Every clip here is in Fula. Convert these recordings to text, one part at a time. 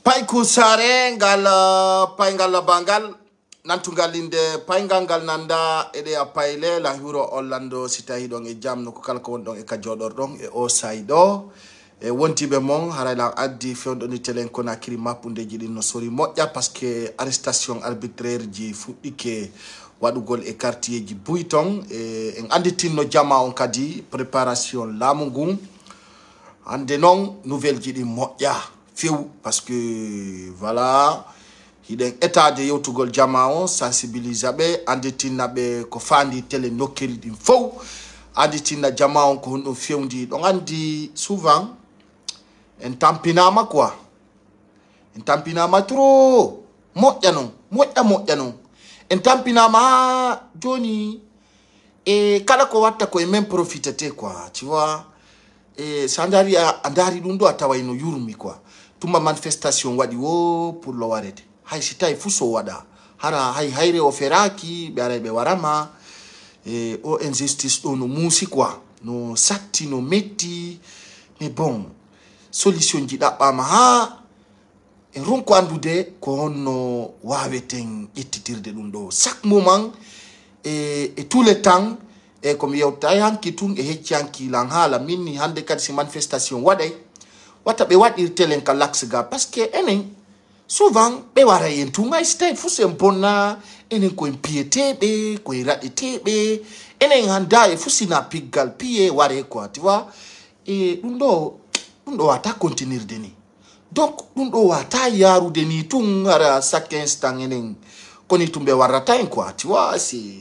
Paiku sare ngal paingal bangal nantungal inde paingal ngal nanda ede a paile la huro Orlando sitahi don e jam no ko kala ko won don e ka jodor don e o saydo e wontibe mon harala addi fewdo ni telen kona kiri mapunde jidi no sori modja parce que arrestation arbitraire ji fuddike wadugol e quartier ji buyton e en anditinno jama on kadi préparation lamungu ande non nouvelle jidi modja few parce que voilà hiden état de yotugol jama on sensibiliser be anditinna be ko fandi tele nokkeri din fow anditinna jama on ko hono fewndi don andi souvent en tampinama quoi en tampinama trop moƴƴa non en tampinama joni e kala ko watta ko e même profitete quoi tu vois e sandari andari dum do atawayno yurmi quoi tuma manifestation wadi wo pour lo warede hay sitay fuso wada hara hay hayre o feraki be ara be warama e o injustice do no musi quoi no satti no metti mais bon solution ji dabbama ha e ronko andude ko honno waweten ittitirde dum do chaque moment et tout le temps e comme yewtay hanki tun e heccanki lan hala minni hande kadi si manifestation waday wata be wadir telen ka lax ga parce que enen souvent be wara yen tu ngai stay fu sem bonna enen ko impiété be ko iradité be enen handa e fusina pigal pied ware quoi tu vois et dundo wata continuer de ni donc dundo wata yaru de ni tun ara chaque instant enen koni tumbe warata en quoi tu vois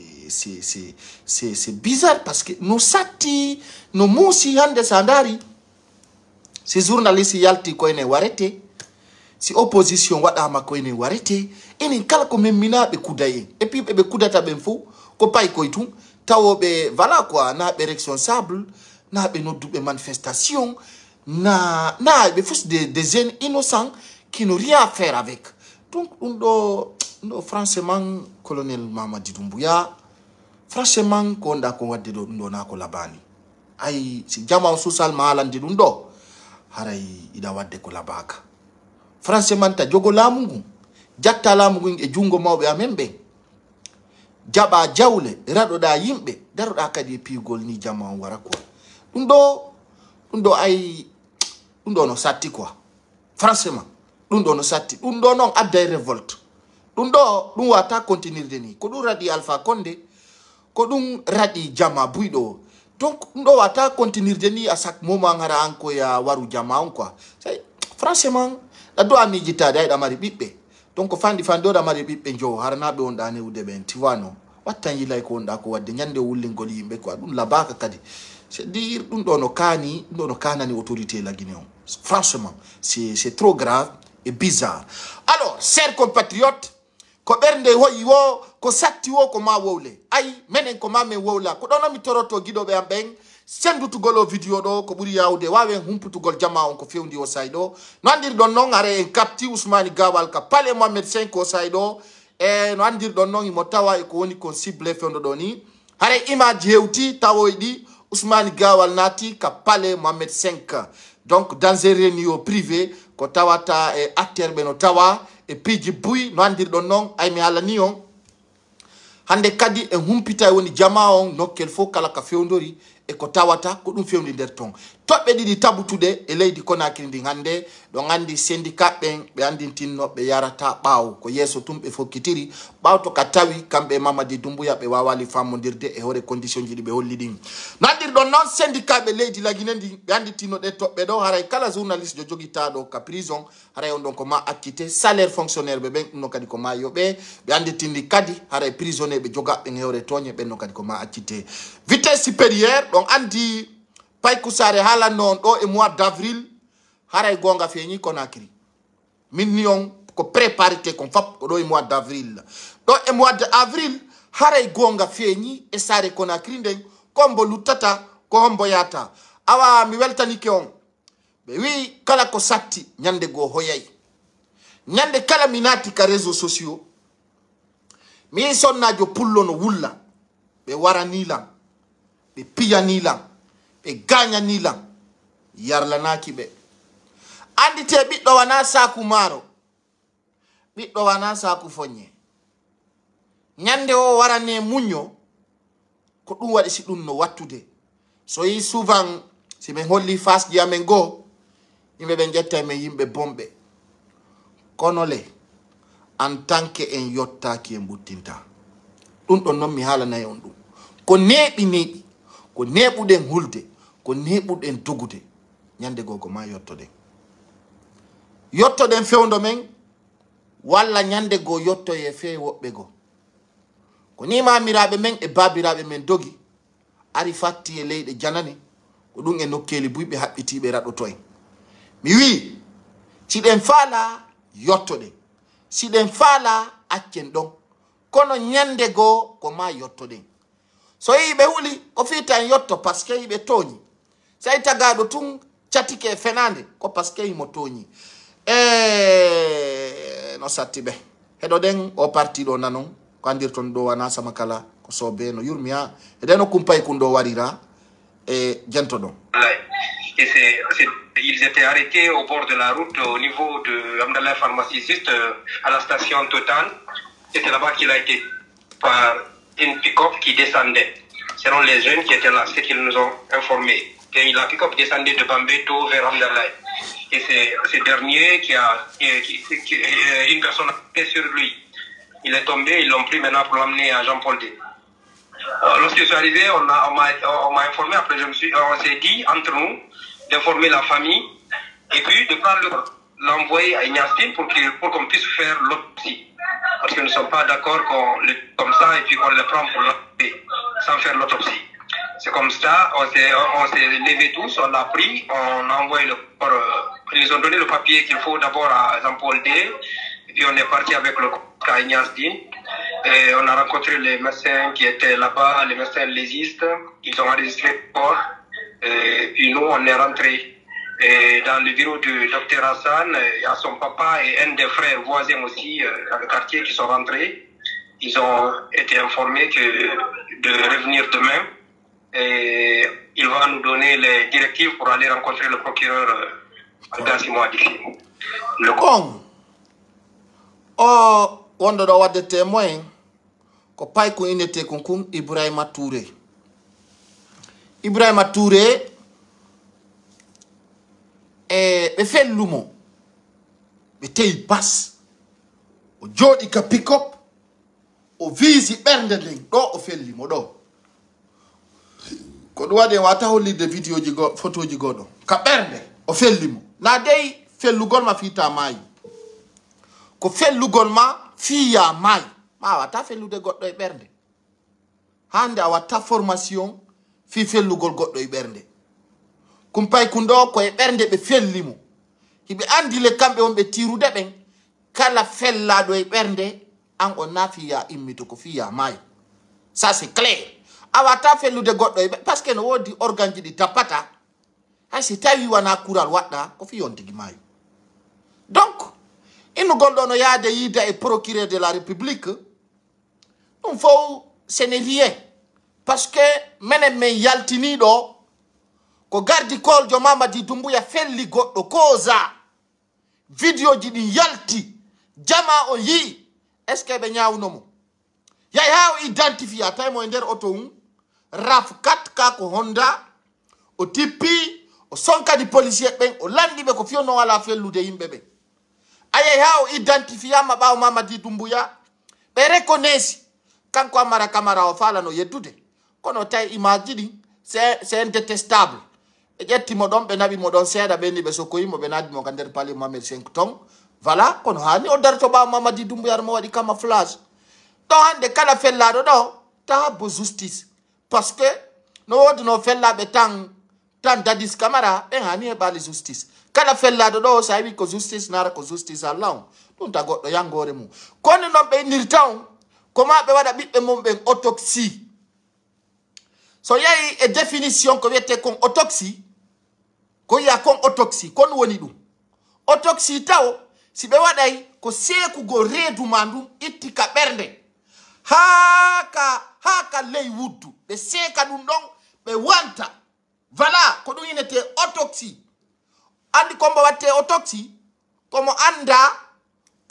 c'est bizarre parce que no sati no musi hande sandari si journaliste yalti ko ene warete si opposition wadama ko ene warete enen kala ko memmina be kudaye et puis be kudata ben fo ko pay ko itu tawobe voilà quoi na be responsable na be no dube manifestation na be fous des jeunes innocents qui n'ont rien à faire avec donc no franchement colonel Mamadi Doumbouya franchement ko nda ko wadde do na ko labani ay si jama social malandi dum do haray ida wadde ko labaka franchement ta jogo lamungu jatta lamungu e jungo mawbe amembe jaba jawle rado da yimbe daro da kadi pigol ni jama wara ko dum do ay dum do no satti quoi franchement dum do no satti dum do non adday révolte dum wata continuer de ni ko dum radi Alpha Condé ko dum radi jama buydo donc ndo wata continuer de ni à chaque moment ngara anko ya waru jama on quoi franchement la do ami jita da mari bibbe donc fandi da mari bibbe jo harna be on dane ude ben tu vois non watan yi lay ko nda ko wadde nyande wullingol yimbe quoi dum la baka kadi c'est dire dum do no kanani autorité la Guinée franchement c'est trop grave et bizarre. Alors chers compatriotes ko bernde hoyi wo ko satti wo ko ma wowle ay menen ko ma me wowla ko dono mi toroto gidobe am ben sendutugol video do ko buri yawde wawe humputugol jama on ko fewndi o saydo no andir don non are en kapti Ousmane Gawal ka pale Mohamed 5 o saydo e no andir don non mo tawa e ko woni kon cible fewndo do ni hare image hewti tawoydi Ousmane Gawal nati ka pale Mohamed 5 donc dans un réunion privé ko tawata e acteur be no tawa e piji buy no andir don non ay mi ala ni on hande kadi e humpita woni jama on nokkel fo kala ka fewndori e ko tawata ko dum fewndi der ton tobbe didi tabutude e leydi Conakry ndi hande do ngandi syndicat ben be andintinno be yarata bawo ko yeso tumbe fokkitiri bawo to ka tawi kambe Mamadi Doumbouya be wawali famondirde e hore condition ji be hollidin nandir don non syndicat be leydi la Guinée ndi be andintinno de tobbe do haray kala journaliste jo jogita do ka prison haray on don ko ma acquitté salaire fonctionnaire be ben no kadi ko ma yobe be andintindi kadi haray prisonnier be joga be hore tonye be no kadi ko ma acquitté vitesse supérieure donc andi Paiku sare hala non do e mois d'avril haray gonga feñi Conakry million ko préparité kon fap ko do e mois d'avril do e mois d'avril haray gonga feñi e sare Conakry den kombo lutata ko hombo yata awa mi weltani ke on be wi kala ko satti nyande go hoyay nyande kala minati ka réseaux sociaux mi sonnajo pullo no wulla be warani lan be piyani lan be ganya nilan yarla naki be andi te biddo wana saku maro ɓiɗɗo wana saku foñe ñande o warane muño ko ɗum waɗi si ɗum no wattude so yi souvent si min holli face ji amen goo yimɓe ɓe ƴetta men yimɓe bomɓe kono le en tant que en yottaki en ɓuttinta ɗum ɗon noon mi haalanayi on ɗum ko neeɓi ko neeɓuɗen hulde ko neeɓuɗen dogude ñande goo ko ma yottoɗen fewndo men walla ñande goo yottoye fewi woɓɓe goo ko ni mamiraɓe men e babiraɓe men dogi ari fatti e leyɗe janani ko ɗum e nokkeli buyɓe haɓɓitiɓe raɗoto en mi wi siɗen faala yottoɗen siɗen faala accen ɗon kono ñande goo ko ma yottoɗen so yiɓe huuli ko fiita en yotto par ce que yiɓe tooñi so yi tagaɗo tun catike e fenade ko par ce que yimo tooñi no satti ɓe heɗoɗen o parti ɗo nanon ko andirton ɗo wana sama kala ko sobe no yurmi ha eɗen o kumpay kun ɗo warira e jento ɗon Ils étaient arrêtés au bord de la route au niveau de Amdallah pharmaciste à la station Total. C'était là-bas qu'il a été par une pick-up qui descendait. Selon les jeunes qui étaient là, c'est qu'ils nous ont informés. Et la pick-up descendait de Bambeto vers Amdallah. Et c'est ce dernier une personne a fait sur lui. Il est tombé, ils l'ont pris maintenant pour l'emmener à Jean-Paul D. Lorsque je suis arrivé, on m'a informé, après on s'est dit entre nous d'informer la famille et puis de prendre l'envoyer à Ignastine pour qu'on puisse faire l'autopsie. Parce que nous ne sommes pas d'accord qu'on le comme ça et puis qu'on le prend pour l'enlever sans faire l'autopsie. C'est comme ça, on s'est levés tous, on l'a pris, on a envoyé le corps, ils ont donné le papier qu'il faut d'abord à Jean-Paul D. Et puis on est parti avec le corps à Ignastine. Et on a rencontré les médecins qui étaient là-bas, les médecins légistes. Ils ont enregistré le corps. Et puis nous, on est rentrés dans le bureau du docteur Hassan. Il y a son papa et un des frères voisins aussi dans le quartier qui sont rentrés. Ils ont été informés de revenir demain. Et il va nous donner les directives pour aller rencontrer le procureur dans 6 mois d'ici. Le corps. Oh, wonɗo ɗo wadde témoin ko pay ko inete kon Ibrahima Touré. Ibrahima Touré ɓe fellumo ɓe teyi bas o jooɗi ka pick-up o visi ɓernde nden ɗo o fellimo ɗo ko ɗum waɗi en wata hollide vidéo ji photo ji goɗo ka ɓernde o fellimo na dey fellugol ma fiita maayi ko fellugol ma fiya maayi ma wata fellude goɗɗo e ɓernde hande a watta formation fi fellugol goɗɗo e ɓernde kumpay kundo ko e ɓernde ɓe fellimo hiɓe andile kamɓe wonɓe tirude ɓen kala fellaɗo e ɓernde an on na fiya immito ko fiya maayi ça c'est clair a wata fellude goɗɗo e par ce que no wodi organe ji ɗi tappata hay si tawi wana kural waɗɗa ko fiyon tigi maayi donc innugol ɗo no yaade yiida e procureur de la république ɗum fof ce n'est rien parce que menen men yaltiniɗo ko gardi koljo Mamadi Doumbouya felli goɗɗo causa vidéo ji ɗin yalti jama o yi est ce que ɓe ñawnomo yay ha o identifia tawimo e nder auto raf 4 ko Honda o tippi o sonkadi policier ɓen o landiɓe ko fiyonno wala fellude yimɓe ɓen ayay ha o identifiama ɓawo Mamadi Doumbouya ɓe reconnaissy kanko Amara Camara o falano yeddude kono tawi image ji ɗin c'est indétestable ɓe ƴettimo ɗon ɓe naɓimo ɗon seeɗa ɓenni ɓe sokkoyimo ɓe nadimo ka nder pali Mohamed 5 ton voilà kono hani o darto ɓawo Mamadi Doumbouya mo waɗi camouflage ɗo hande kala fellaɗo ɗo ta habbo justice par ce que no wodi no fellaɓe tan Dadis Camara ɓen hani heɓali justice kala fellaɗo ɗo sa wi ko justice nara ko justice Allah on ɗum ta goɗɗo yangore mum kono noon ɓe innirta on koma ɓe waɗa ɓiɓɓe mum ɓen autopsie so yahi e définition ko wiyete kon autopsie ko yiya kon autopsie kon woni ɗum autopsie taw si ɓe waɗay ko seekugo reedu ma ndum itti ka ɓernde haa ka ley wuddu ɓe seeka ɗum ɗon ɓe wanta voilà ko ɗum inete autopsie andi kombo watte autopsie komo anda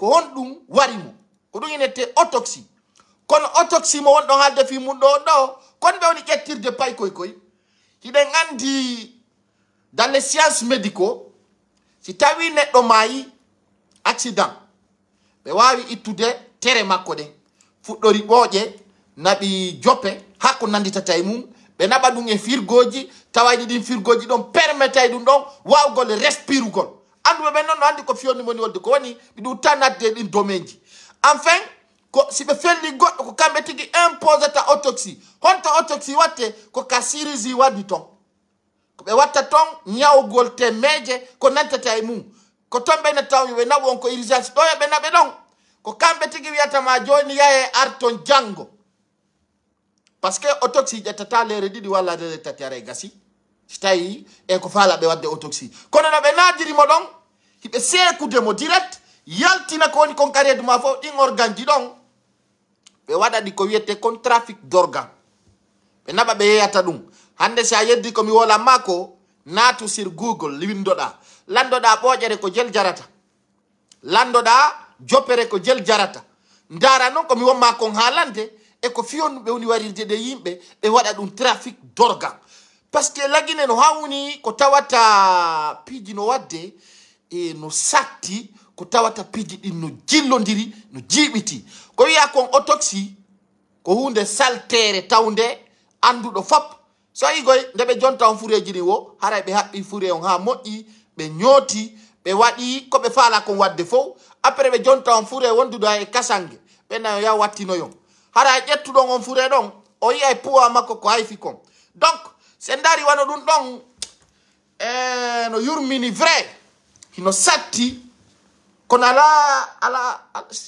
ko on ɗum warimo ko ɗum inete autopsie kono autopsie mo wonɗon haalde fi mum ɗo kon ɓe woni ƴettirde pay koy hiɗen andi dans les sciences médicaux si tawi neɗɗo maayi accident ɓe wawi ittude tere makko ɗen fuɗɗori ɓooƴe naɓi joppe hakko nanditata e mum ɓe naɓa ɗum e firgoji tawayɗi ɗin firgoji ɗon permettay ɗum ɗon wawgol respirugol anduɓe ɓen noon no andi ko fiyonni moni wolde ko woni ɓe ɗum tanatde ɗin domaine ji enfin ko si ɓe felli goɗɗo ko kamɓe tigi imposata autopsie honto autopsie watte ko ka chirurgie waɗi ton ko ɓe watta ton ñawgol temmeje ko nantata e mum ko ton ɓene taw ɓe naɓu on ko urgence ɗo ɓe naɓe ɗon ko kamɓe tigi wiyatama joni yahe arton janggo par ce que autopsie ƴettata lere ɗiɗi walla lere tati ara e gasi si tawi e ko faala ɓe wadde autopsie kono no ɓe nadirimo ɗon hiɓe seekudemo direct yaltina ko woni kon karedu ma fof ɗin organe ji ɗon ɓe waɗaɗi ko wiyete kon trafic d'organe ɓe naɓa ɓe yeyata ɗum hande si a yeddi komi wolanma ko naatu sur google windoɗa landoɗa ɓooƴere ko jel jarata landoɗa joppere ko jel jarata ndara noon komi wonma kon haalande e ko fiyonnu ɓe woni warirde ɗe yimɓe ɓe waɗa ɗum trafic d'organe par ce que lagine no hawni ko tawata piiji no wadde e no satti ko tawata piiji ɗin no jillodiri no jiiɓiti ko wiya kon autopsie ko hunde saltere tawde anduɗo fop so yigoy nde ɓe jonta on fureji ɗin wo haray ɓe haɓɓi fure on ha moƴƴi ɓe ñooti ɓe waɗi ko ɓe faala kon wadde fof après ɓe jonta on fure wonduɗo ha e kasange ɓennayo yaw wattinoyon hara ƴettuɗon on fure ɗon o yiya e poids makko ko hayfi kon donc se dari wano ɗum ɗon no yurmini vrai hino satti kono ala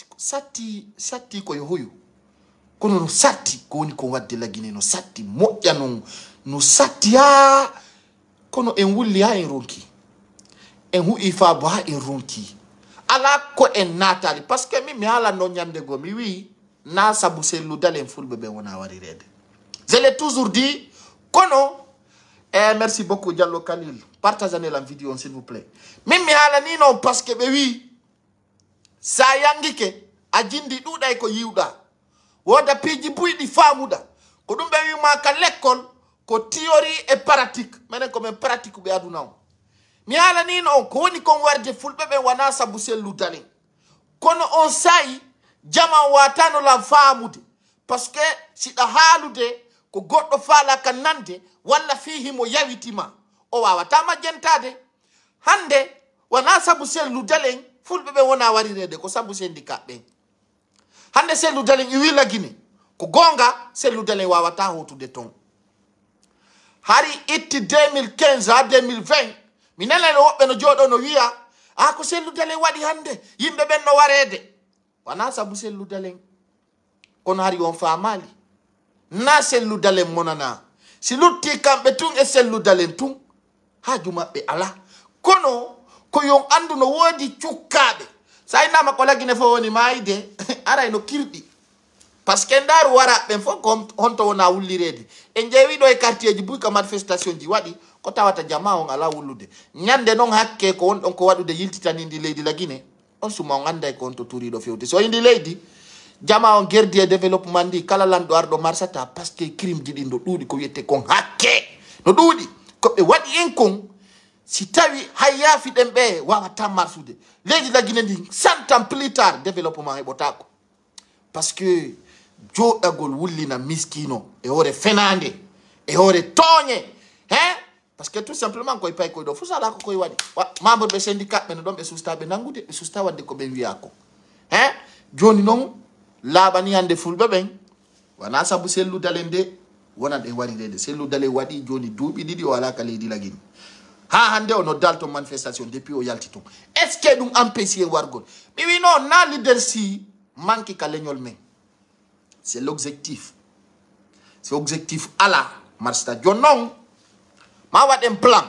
satti koye huyu kono no satti ko woni ko wadde lagine no satti moƴƴa no satti ha kono en wulli ha en ronki en hu'i faabo ha en ronki ala ko en natali par ce que min mi haalanno ñande go mi wi na sabu selludal en fulɓe ɓe wona warirede je l'ai toujours dit kono merci beaucoup Diallo Khalil partagez la vidéo s'il vous plaît min mi haalani noon par ce que ɓe wi sa yangike a jindi ɗuɗay ko yiwɗa woda piiji buyɗi faamuɗa ko ɗum ɓe wima ka l'école ko théorie et pratique minen komin pratique ɓe aduna o mi haalani noon ko woni kon warde fulɓe ɓe wona sabu selludalen kono on sayi jama watanola faamude par ce que siɗa haalude ko goɗɗo faala ka nande walla fihimo yawitima o wawata majjentade hande wona sabu selludalen fulɓe ɓe wona warirede ko sabu syndicat ɓen hande selludalen i willa guine ko gonga selludalen wawata hotude ton hari itti 2015 ha 2020 mi nanano woɓɓe no jooɗo no wiya ko selludalen waɗi hande yimɓe ɓen no warede wona sabu selludalen kono hari on famali na selludalen monana si lutti kamɓe tun e selludalen tun haaju maɓɓe ala kono ko yon andu no woodi cukkaɓe sa innama ko lagine fo woni mayde aray no kirɗi par ce que ndaru waraɓɓen fof ko honto wona wullirede en ƴeewiɗo e quartier ji buyka manifestation ji waɗi ko tawata jama on ala wullude ñande noon hakke ko wonɗon ko waɗude yiltitanindi leydi lagine on suma on anday ko on to turiɗo fewde so indi leydi jama on gerdi e développement ndi kala lanɗo arɗo marsata par ce que crime ji ɗin no ɗuuɗi ko wiyete kon hakke no ɗuuɗi koɓe waɗi en kon si tawi hay yaafiɗen ɓe wawata marsude leydi lagine ndi 100 ans plus tard développement heɓotako par ce que joɗagol wullina miskino e hoore fenande e hoore tooñe par ce que tout simplement koye pay koye ɗo fof sala ko koye waɗi membre ɓe syndicat ɓe no ɗon ɓe sustaɓe nangude ɓe susta wadde ko ɓe wiya ko joni noon laaɓani hande fulɓe ɓen wona saabu selludalen nde wona ɗe warirede selludale waɗi joni duuɓi ɗiɗi o ala ka leydi lagine ha hande ono dalto manifestation depuis o yalti ton est ce que ɗum empêché wargol mi wi noon na leadership manque ka leñol men c'est l'objectif c'est objectif ala marsata joni noon ma waɗen plan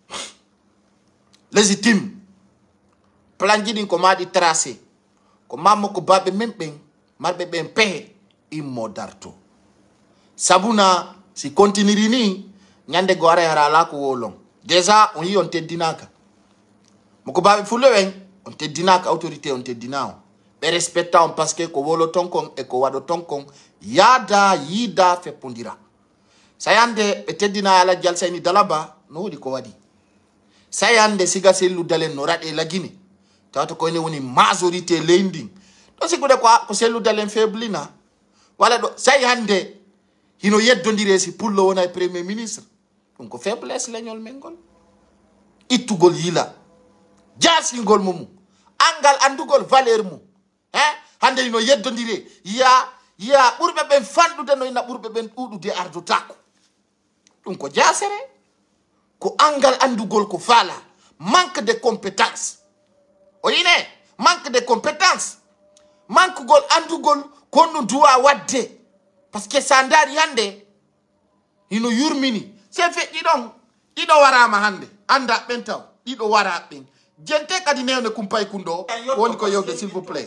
légitime plan ji ɗin ko maɗi tracé ko mammo ko baɓe men ɓen marɓe ɓen pehe immo darto sabuna si continue ni ñande go ara hara ala ko wolon déjà on yi on teddinaka moko baɓe fulɓe ɓen on teddinaka autorité on teddina o ɓe respecta on parce que ko wolo ton kon e ko waɗo ton kon yaada yiida feppodira sayande ɓe teddina ala jalsayni dalaba no woɗi ko waɗi sayande siga sellu dalen no raɗe lagine tawata koyne woni majorité leydi ɗo sigude ko sellu dalen faiblina wala ɗo say hande hino yeddodire si pullo wona e premier ministre ɗum ko faiblesse leñol men ngol ittugol yila jasingol mumum angal andugol valeur mum hande hino yeddodire yiya ɓurɓe ɓen fanɗude no ina ɓurɓe ɓen ɗuɗude ardotako ɗum ko jasere ko angal andugol ko faala manque de compétence o yine manque de compétence manque gol andugol konno duwa wadde parce que sa daari hande hino yurmini se feƴƴi ɗon ɗiɗo warama hande anda ɓen taw ɗiɗo wara ɓen jente kadi newne kumpay kundo woni ko yewde s'il vous plaît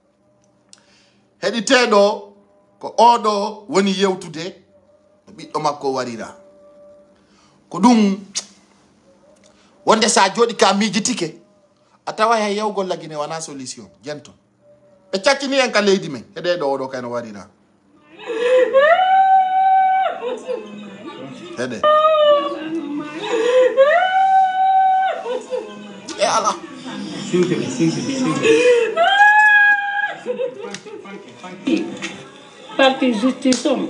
heɗiteɗo ko oɗo woni yewtude no ɓiɗɗo makko warira ko ɗum wonde sa jooɗi ka miijitike a tawa hay yewgol lagine wona solution jento ɓe cakkini en ka leydi men heɗeɗo oɗo kayno warira heɗe e ala parti justice on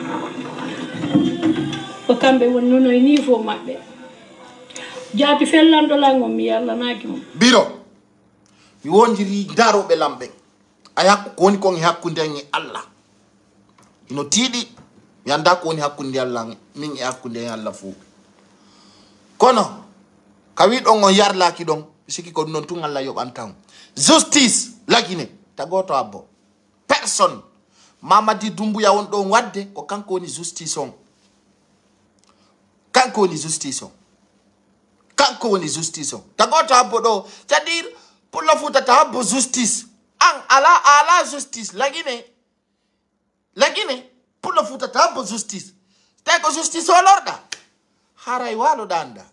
ko kamɓe woni nono e niveau maɓɓe jaati fellandolango mi yallanaki mum biro mi wondiri daroɓe lamɓe a yakko ko woni kon e hakkude en e Allah ino tiiɗi mi anda ko woni hakkude Allah min e hakkude en Allah fuu kono ka wiɗon on yarlaki ɗon siki ko non tun Allah yoɓantan justice lagine tagoto abbo personne Mamadi Doumbouya won ɗon wadde ko kanko woni justice on kanko woni justice on kanko woni justice on tagoto abbo ɗo c'est-à-dire pour la futata abbo justice an ala justice lagine pour la futata abbo justice tawi ko justice o lorɗa haray waloɗanɗa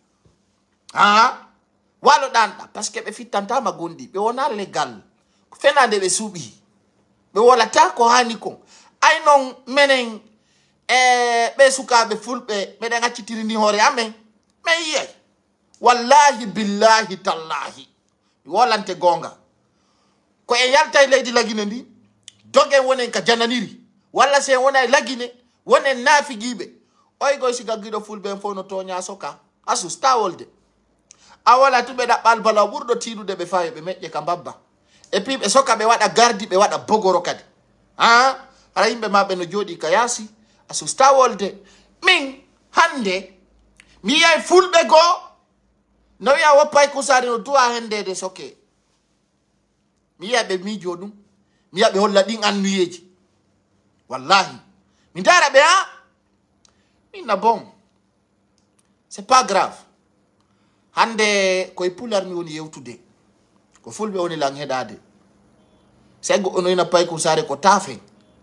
waloɗanɗa par ce que ɓe fittantama gonɗi ɓe wona légal ko fenade ɓe suuɓi ɓe wolata ko hani kon ay non menen ɓe sukaɓe fulɓe meɗen accitirini hoore amen min yiyay wallahi billahi tallahi mi wolante gonga ko en yalta e leydi lagine ndi dogen wonen ka jananiri walla se wona e lagine wonen naafigiɓe oygoy siga giɗo fulɓe en fof no toña soka asus tawolde a wala tuɓe ɗaɓɓal bala ɓurɗo tiiɗude ɓe fawe ɓe meƴƴe ka mbabba et puis ɓe soka ɓe waɗa gardi ɓe waɗa bogoro kadi ara yimɓe maɓe no jooɗi ka yaasi asus tawolde min hande mi yiyay fulɓe goo no wiya woppay kusari no duwa hendede soke mi yiya ɓe miijo ɗum mi yiya ɓe holla ɗin annuyeji wallahi mi dara ɓe minna bon c'est pas grave hande koye pular mi woni yewtude ko fulɓe woni lan heɗade sego onoyna pay kusare ko tafe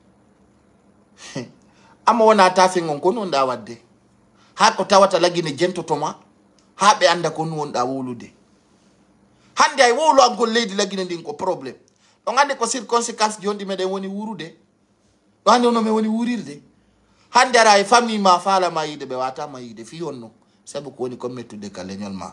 amma wona tafe on ko non ɗa wadde ha ko tawata lagine jentotoma ha ɓe anda ko nu wonɗa wolude hande ay wowlu angol leydi lagine ndin ko probléme ɗon andi ko circonséquence jonɗi meɗen woni wurude ɗo hande ono men woni wurirde hande ara e famille ma falama yiide ɓe watama yiide fi honno sabu ko woni ko mettude ka leñol ma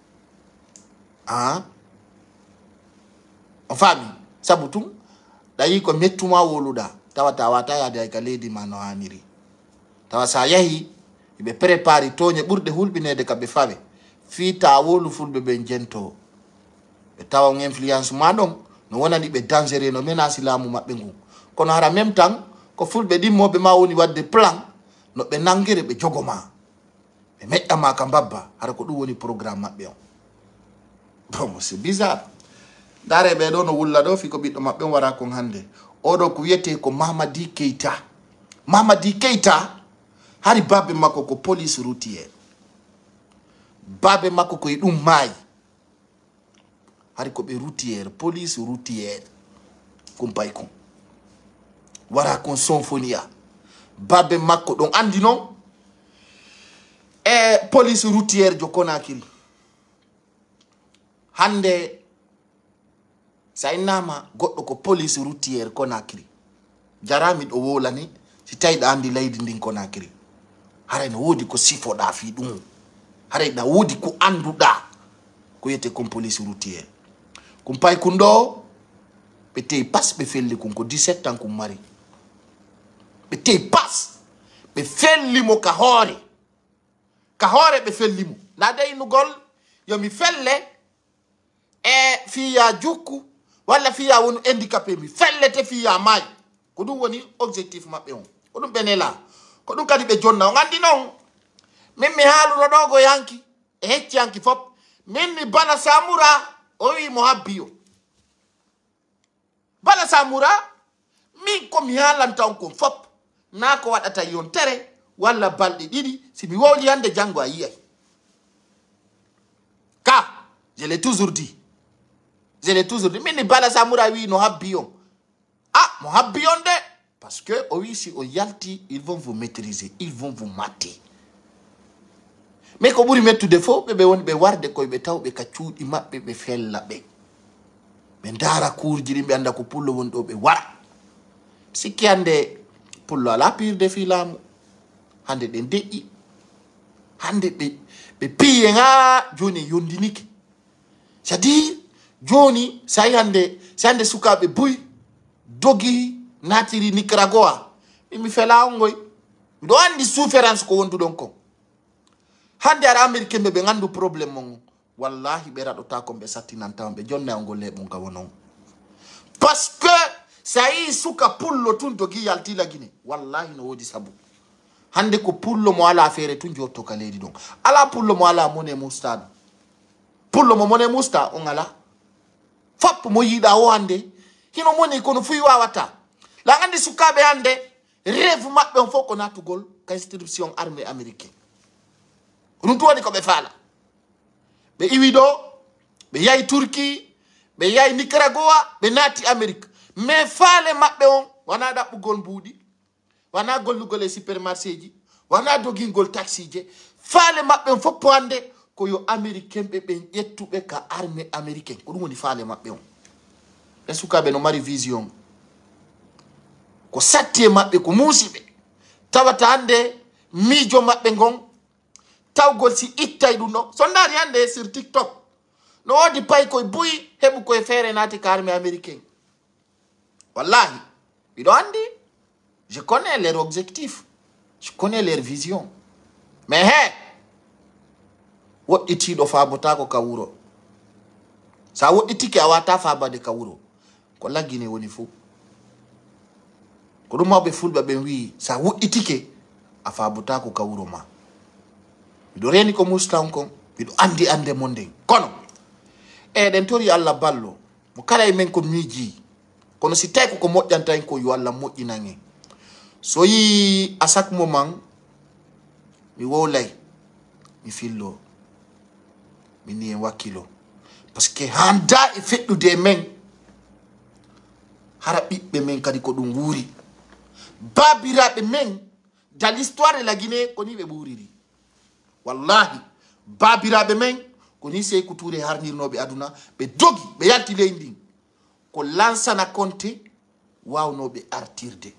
o faami sabu tum ɗayi ko mettuma woluɗa tawata wata yaade hay ka leydi ma no haniri tawa sa yahi ɓe prépari toñe ɓurɗe hulɓinede ka ɓe fawe fiita wolu fulɓe ɓe jento ɓe tawa on influence ma ɗon no wonani ɓe dangereux no menace laamu maɓɓe ngu kono hara même temps ko fulɓe ɗimmoɓe ma woni wadde plan no ɓe nangere ɓe jogoma ɓe meƴƴama ka mbabba hara ko ɗum woni programme maɓɓe on bon c'est bizarre dare ɓe ɗo no wulla ɗo fi ko ɓiɗɗo maɓɓe on wara kon hande oɗo ko wiyete ko Mamadi Keita hari babe makko ko police routière babe makko koye ɗum maayi hari ko ɓe routière police routière kumpay kon wara kon Sonfonia babe makko ɗon andi noon e police routière jo Conakry hande sa inama goddo ko police routière Conakry jarami do wolani si tayda andi leydi ndin Conakry haray no wodi ko sifoda fi dum haray da wodi ko anduda ko yete comme police routière kum pay kundo be tey pass be felli ko 17 ans kum mari be tey pass be felli mo ka hore be felli mo na day nu gol yo mi felle e fiya jukku wala fiya wonu handicapé mi fellete fiya may ko dum woni objectif mabbe on ko dum benela ko dum kadi be jonna ngandi non min mi haalu do go yanki e hecci yanki fop min ni Bala Samura o wi mo habbiyo Bala Samura min ko mi haalanta on ko fop na ko wadata yon tere wala balde didi si mi woli hande jango ayi ka je l'ai toujours dit min ni Bala Samura wi no habbiyo mo habbiyon de parce que oui si o yalti ils vont vous maîtriser, ils vont vous mater. Mais ko buri mettu defo be won be warde koy be tawbe ka cuudi mabbe be fella be ndara kurjiri be anda ko pullo won do be wara sikki ande pullo ala pire de filamu hande den de'i hande be piye nga joni yondiniki c'est-à-dire joni say hande sukabe buy dogi natiri Nicaragua mi fela ngoy do andi souffrance ko wondu don ko hande ara américain be ngandu problème mon wallahi be rado ta ko be satinanta be jonna ngole mon ka wonon parce que sai suka pullo tun dogi yalti la Guinée wallahi no wodi sabu hande ko pullo mo ala fere tun jotto ka ledi don ala pullo mo ala mone mustad pullo mo mone musta on ala fop mo yida o hande hino moni kono fuyi wawata la ngandi sukabe hande rêve mabbe on foko natugol ka institution armée américaine runtu woni ko be fala be iwido be yayi Turki be yayi Nicaragua be nati Amerique mais faale mabbe on wana dabbugol buudi wana gollugol e supermarché ji wana dogingol taxi je faale mabbe on foppo hande ko yo américain be yettube ka armée américaine ko dum woni faale mabbe on e sukabe no mari vision ko satti mabbe ko musibe tawata hande mijo mabbe gon tawgol si ittay dum no so ndari hande sur TikTok no wodi pay koy buy hebu koy fere nati ka armée américaine wallahi bido andi je connais leurs objectifs je connais leur vision mais woditi do fa botako ka wuro sa woditi ke awata fa bade ka wuro ko lagine woni fu ko dum mabbe fulba be wi sa woditi ke afa botako ka wuro ma bido reni ko mustam ko bido ande monde kono e den tori alla ballo mo kala e men ko miji kono si tay ko modjanta en ko yo alla modjinange so yi à chaque moment mi wolay mi fillo mi ni wakilo parce que handa e feddude men hara bibbe men kadi ko dum wuri babirabe men dans l'histoire de la Guinée ko ni be buriri wallahi babirabe men ko ni sey ko touré harnirnobe aduna be dogi be yalti leyndi ko lansana Conté wawnobe artirde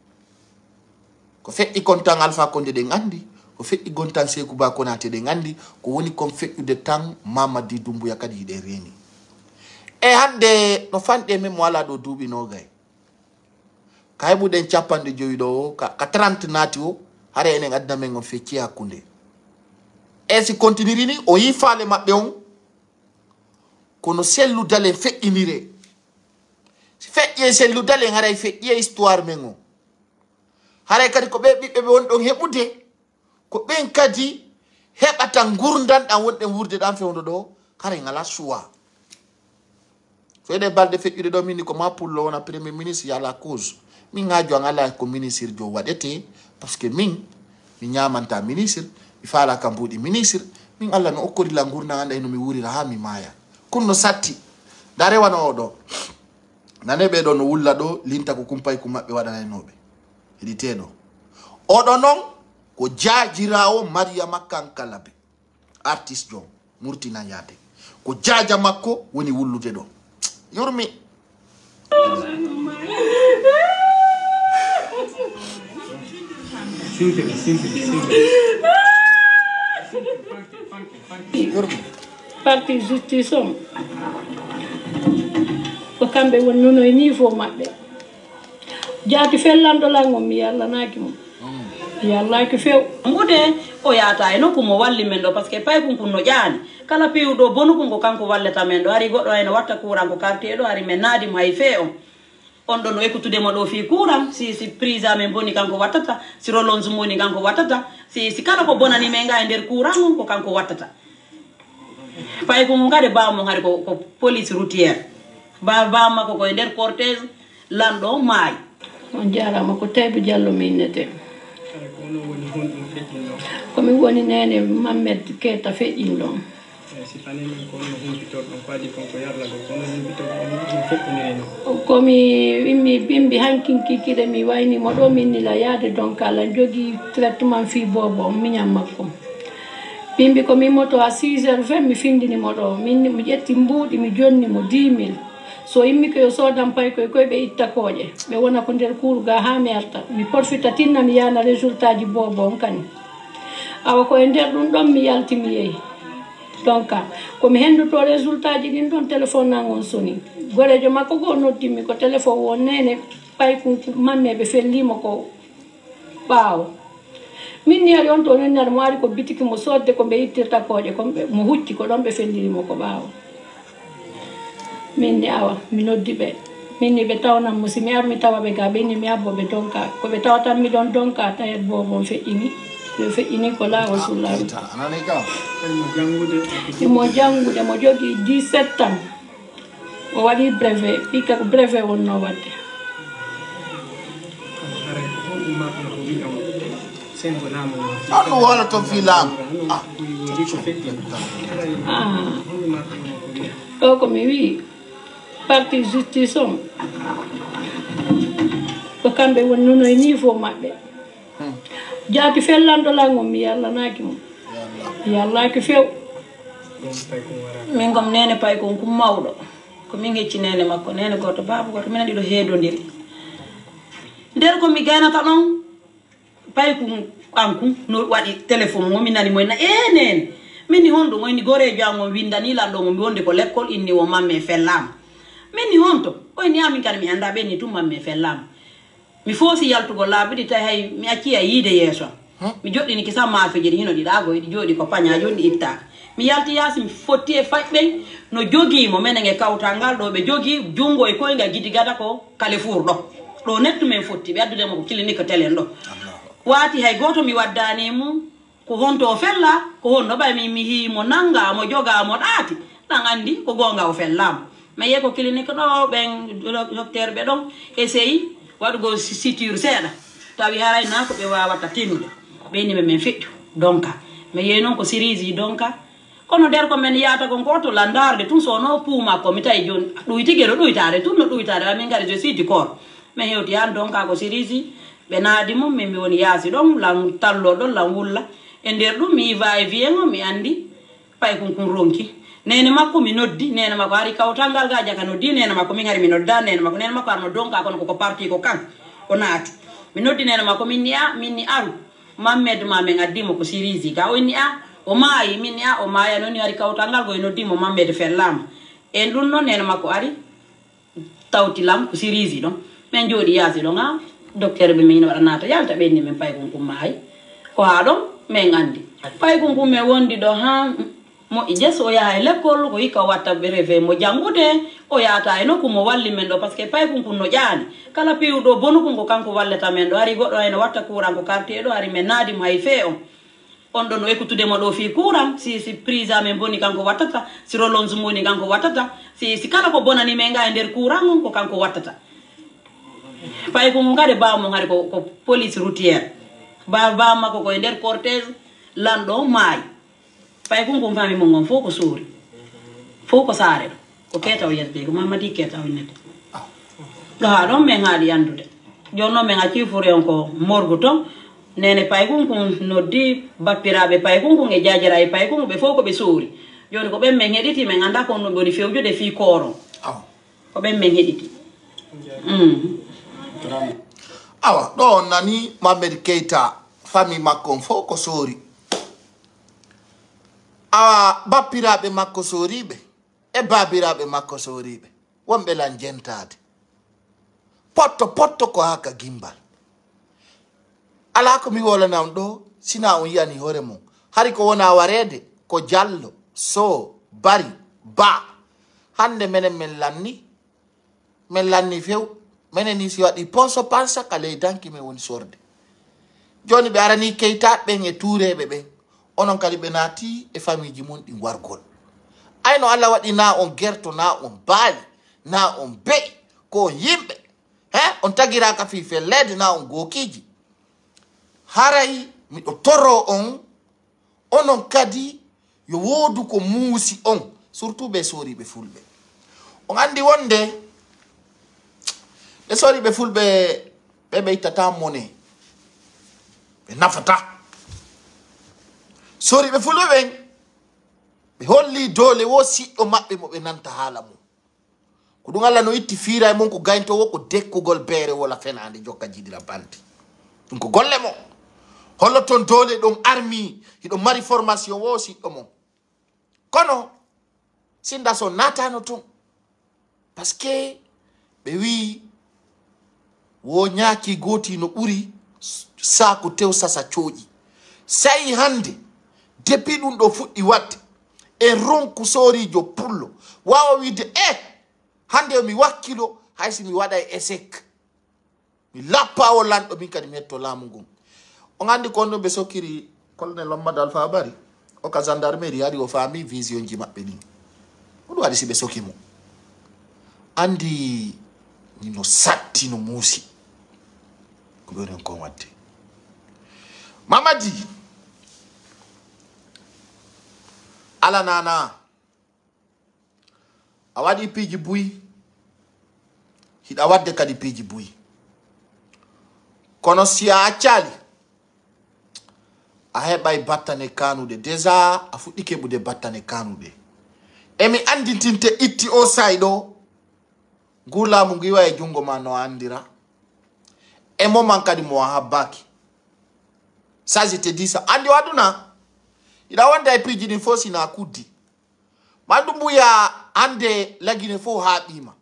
ko fetti kontan Alpha Condé de ngandi ko fetti gontan Sékou Ba Konaté de ngandi ko woni comme fettude tan Mamadi Doumbouya kadi de reni e hande no fande men wala do duubi no gay kay bu den ciapande joyi do ka 30 nati o hare enen adna men on fecci hakunde e si continue ni o yi faale mabbe on kono sellu dale fe'inire fe'ye sellu dale haray fe'ye histoire men on haray kadi ko be bibbe won don hebude ko ben kadi hebata ngurdan dan wonde wurde dan fewndo do haray ngala choix fede balde fe'ude do minni ko ma pullo wona premier ministre ya la cause min ngajo ngala ko ministre jo wadete parce que min mi nyamanta ministre mi fala kambudi ministre min alla no okori la ngurna anda no mi wuri ha mi maya kunno satti dare wano do nane be do no wulla do linta ko kumpay ko mabbe wadana nobe editedo odo non ko jaajirawo Mariama Kankalabe artiste jo murtina yaade ko jaaja makko woni wullude do yurmi parti justice on ko kamɓe wonnono e niveau maɓɓe jaati fellando langom mi yallanaki mo yallaki few ngude o yaata e nokku mo walli men ɗo par ce que pay kunkum no ƴaani kala piwɗo bonukum ko kanko wallata men ɗo ari goɗɗo hayno watta courant ko quartier ɗo ari men naadimo hay fee on ɗon no ekkutudemo ɗo fi courant si prise amen boni kanko wattata si rolonge moni kanko wattata si kala ko bonani men ga e nder courant on ko kanko wattata pay ko ngade bammo hari ko police routière bamma ko e nder cortège lanɗo maayi on jarama ko Taybou Diallo minnete komi woni nene Mamed Keita feƴƴin ɗon komi immi bimbi hankinkikiɗe mi waynimo ɗo minnila yaade donc ala jogui traitement fi bobo miñam makko bimbi komi moto à 6h20 mi findinimo ɗo min mi ƴetti mbuuɗi mi jonnimo 10 000 so immi ko yo soodam pay koye koye ɓe itta kooƴe ɓe wona ko nder kuurga ha mi arta mi porfita tinna mi yana résultat ji bobo on kani awa koye nder ɗum ɗon mi yalti mi yeehi donc komi henduto résultat ji ɗin ɗon téléphone nangon soni gorejo makko go noddimi ko téléphone won nene pay ko mammeɓe fellimo ko ɓaawo min ni ari on to nennare mo ari ko bitiki mo sodde ko ɓe ittirta kooƴe komɓe mo hucci ko ɗon ɓe fellirimo ko ɓaawo min ni awa mi noddi ɓe min ni ɓe tawnan mo si mi ar mi tawa ɓe ga ɓenni mi abboɓe donka ko ɓe tawatan mi ɗon donka tawet bobon feƴƴini yo feƴƴini ko laawol sullaru imo jangude mo jogui 17 ans o waɗi brevet hikka ko brevet wonno wadde ɗum wala toon fi laamu ɗo komi wi parti justice on ko kamɓe wonnono e niveau maɓɓe jaati fellando langom mi yallanaki mo yallaki few min kom nene pay kon kum mawɗo ko min hecci nene makko nene goto baaba goto minen ɗiɗo heedodiri nder komi gaynata ɗon pay kum kankum no waɗi téléphone mo min nani moyna nene min ni honɗum oyni gorejo am o windani lanɗo mo mi wonde ko l'école inni wo mamme fellama min ni honto oyni amin kadi mi anda ɓenni tum mamme fellama mi foosi yaltugo laaɓiɗi tawi hay mi acci a yiide yeeso mi joɗɗini kisa maafeje ɗi hino ɗiɗago ɗi jooɗi ko paña joni ɗi ittaka mi yalti yaasi mi fotti e faƴɓen no joguimo menen e kawtal ngal ɗo ɓe jogui junggo e koyngal gidi gada ko Carrefour ɗo nettu men fotti ɓe addudemo ko clinique telen ɗo waati hay goto mi waddani mum ko honto o fella ko honno ɓay mi himo nanga mo joga mo ɗaati ɗan andi ko gonga o fellama mi yiye ko clinique ɗo ɓen docteur ɓe ɗon essayi waɗugo suture seeɗa tawi haray na ko ɓe wawata tinude ɓeyni men feƴƴu donc mi yeyi noon ko sérisi donc kono nder ko men yata kon ko to landarde tun sono puuma ko mi tawi joni ɗuytigue ɗo ɗuytade tun no ɗuytade amin gari je sidi corps min hewti yan donc ko sérisi ɓe naadi mum min mi woni yaasi ɗon lan tallo ɗon lan wulla e nder ɗum mi va e wien o mi andi pay kon ronki nene makko mi noddi nene makko ari kawtal ngal ga jaka noddi nene makko min hari mi nodda nene makko arno donka kono koko parti ko kan o naati mi noddi nene makko min ni aru Mamed ma men addimo ko sérisi ga o ni o maayi min ni o maaya noon ari kawtal ngal go noddimo Mamed fellama en ɗum noon nene makko ari tawti lam ko sérisi ɗon min jooɗi yaasi ɗon docteur ɓe min waɗa naata yalta ɓenni min pay kon maayi ko ha ɗon min andi pay kon men wondi ɗo ha mo ijes o yaha e l'école ko hikka o watta brevet mo jangude o yaata e nokku mo walli men ɗo par ce que pay kun no ƴaani kala piwɗo bonukun ko kanko wallata men ɗo ari goɗɗo hayno watta courant ko quartier ɗo ari men naadimo hay fee on ɗon no ekkutudemo ɗo fi courant si prise amen boni kanko wattata si rolonge moni kanko wattata si kala ko bonani men ga e nder courant on ko kanko wattata pay ko ngade bawmo hari ko police routière bamma ko e nder cortège lanɗo maayi pay ko fami mo ngon fof ko suuri fof ko saare ɗo ko keeta o yetde ko Mamadi Keita o innete ɗo ha ɗon min haaɗi andude joni noon min acci fure on ko morgue ton nene pay kon noddi bappiraɓe pay kon e jajaraɓe pay kon ɓe fof ko ɓe suuri joni ko ɓen min heɗiti min anda ko ɗum woni fewjude fi kooron ko ɓen min heɗiti awa ɗo nani Mamadou Keita famille makko fo ko sori awa bappiraɓe makko soriɓe e babiraɓe makko soriɓe wonɓe lan jentade potto ko haka gimbal ala ko mi wolanam ɗo sina on yiyani hoore mum hari ko wona warede ko Diallo So Bari Ba hande menen min lanni few menen ni si waɗi ponso pansa ka ley danki min woni sorde joni ɓe arani Keita ɓen e tureɓe ɓen onon kadi ɓe naati e famille ji mum ɗi wargol ayno Allah waɗi na on gerto na on baali na on be'i ko on yimɓe on tagiraka fi fellede na on gokiji haray miɗo toro on onon kadi yo wodu ko muusi on surtout ɓe soriɓe fulɓe on andi wonde ɓe soriɓe fulɓe ɓe ɓeytata mone ɓe nafata soriɓe fulɓe ɓen ɓe holli dole wo siɗɗo maɓɓe mo ɓe nanta haala mum ko ɗum Allah no itti fiira e mum ko gayntowo ko dekkugol beere wola fenande jokka jiɗira banti ɗum ko golle mo holloton dole ɗum armi hiɗo mari formation wo siɗɗo mum kono sinda so natano ton par ce que ɓe wi wo ñaaki goti no ɓuri saku tew sasa cooƴi sayi hande depuis ɗum ɗo fuɗɗi wadde e ronku sorijo pullo wawa wiide hande mi wakkilo haysi mi waɗa e échec mi lappa o lanɗo min kadi mi hetto laamu ngun on andi kon ɗum ɓe sokkiri colonel Mamadou Alpha Bari o ka gendarmerie ari o faami vision ji maɓɓe ɗin ko ɗum waɗi si ɓe sokki mo andi no satti no muusi ko ɓe woni kon wadde Mamadi ala nana a waɗi piiji buyi hiɗa wadde kadi piiji buyi kono si a accali a heɓay battane kanuɗe déjà a fuɗɗi keɓude battane kanuɗe emi andintinte itti o sayɗo ngu laamu ngu iwa e jungo ma no andira e moman kadi mo habbaki ça je te dis ça andi waɗuna ida wanda e piiji ɗin fo sina kuddi mandu mbuya hande lagine fo haɓima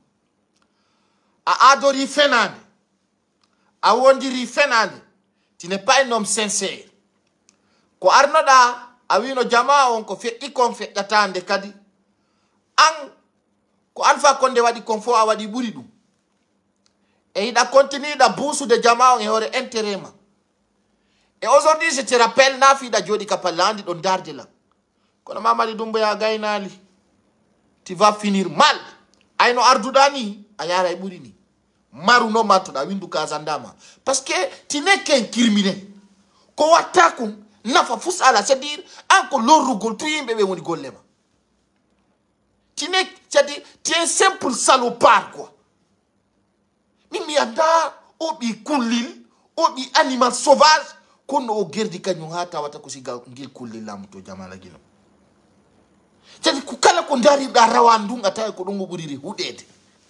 a adori fenande a wondiri fenande tu n'es pas un homme sincère ko arnoɗa a wino jama on ko feƴƴi kon feƴƴatande kadi an ko Alpha Condé waɗi kon fo a waɗi ɓuri ɗum e yiɗa continue ɗa buusude jama on e hoore intérêt ma et aujourd'hui je te rappelle na fiɗa jooɗi ka pallandi ɗon darde lan kono Mamadi Doumbouya gaynali tu vas finir mal ayno arduɗa ni a yara e ɓuri ni maru no mattuɗa windu kasandama parce que tu n'es qu'un criminel ko watta kon nafa fus ala c'est à dire an ko lorrugol to yimɓe ɓe woni golle ma tu n'es c'est à dire tu es un simple salopard quoi min mi anda o ɓi kullil o ɓi animal sauvage kono o gerdi kañum ha tawata ko siga ngil kullil lamu to jamala gino jadi ko kala ko dariɓe a rawan ndun a tawi ko ɗum o ɓuriri huɗede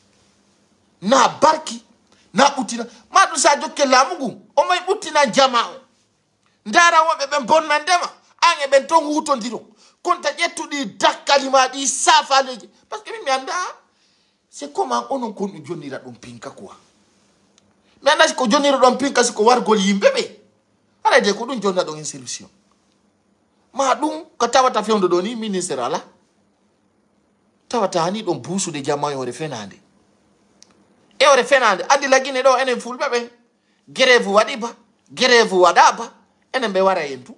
na barki na ɓuttina ma ɗum sa jokke laamu ngu o may ɓuttina jama o ndara woɓe ɓen bonnandema an e ɓen ton hutodiro konta ƴettuɗi dakkali ma ɗi safaleji par ce que min mi anda c'est comment onon kon ɗum jonnira ɗum pinka quoi mi anda siko jonnira ɗon pinka siko wargol yimɓe ɓe arade ko ɗum jonna ɗon instruction ma ɗum ko tawata fewdo ɗo ni ministére ala tawata hani ɗon buusude jamma e hoore fenade e hoore fenade andi lagine ɗo enen fulɓe ɓen grève waɗi ba grève waɗa ba enen ɓe wara hen tout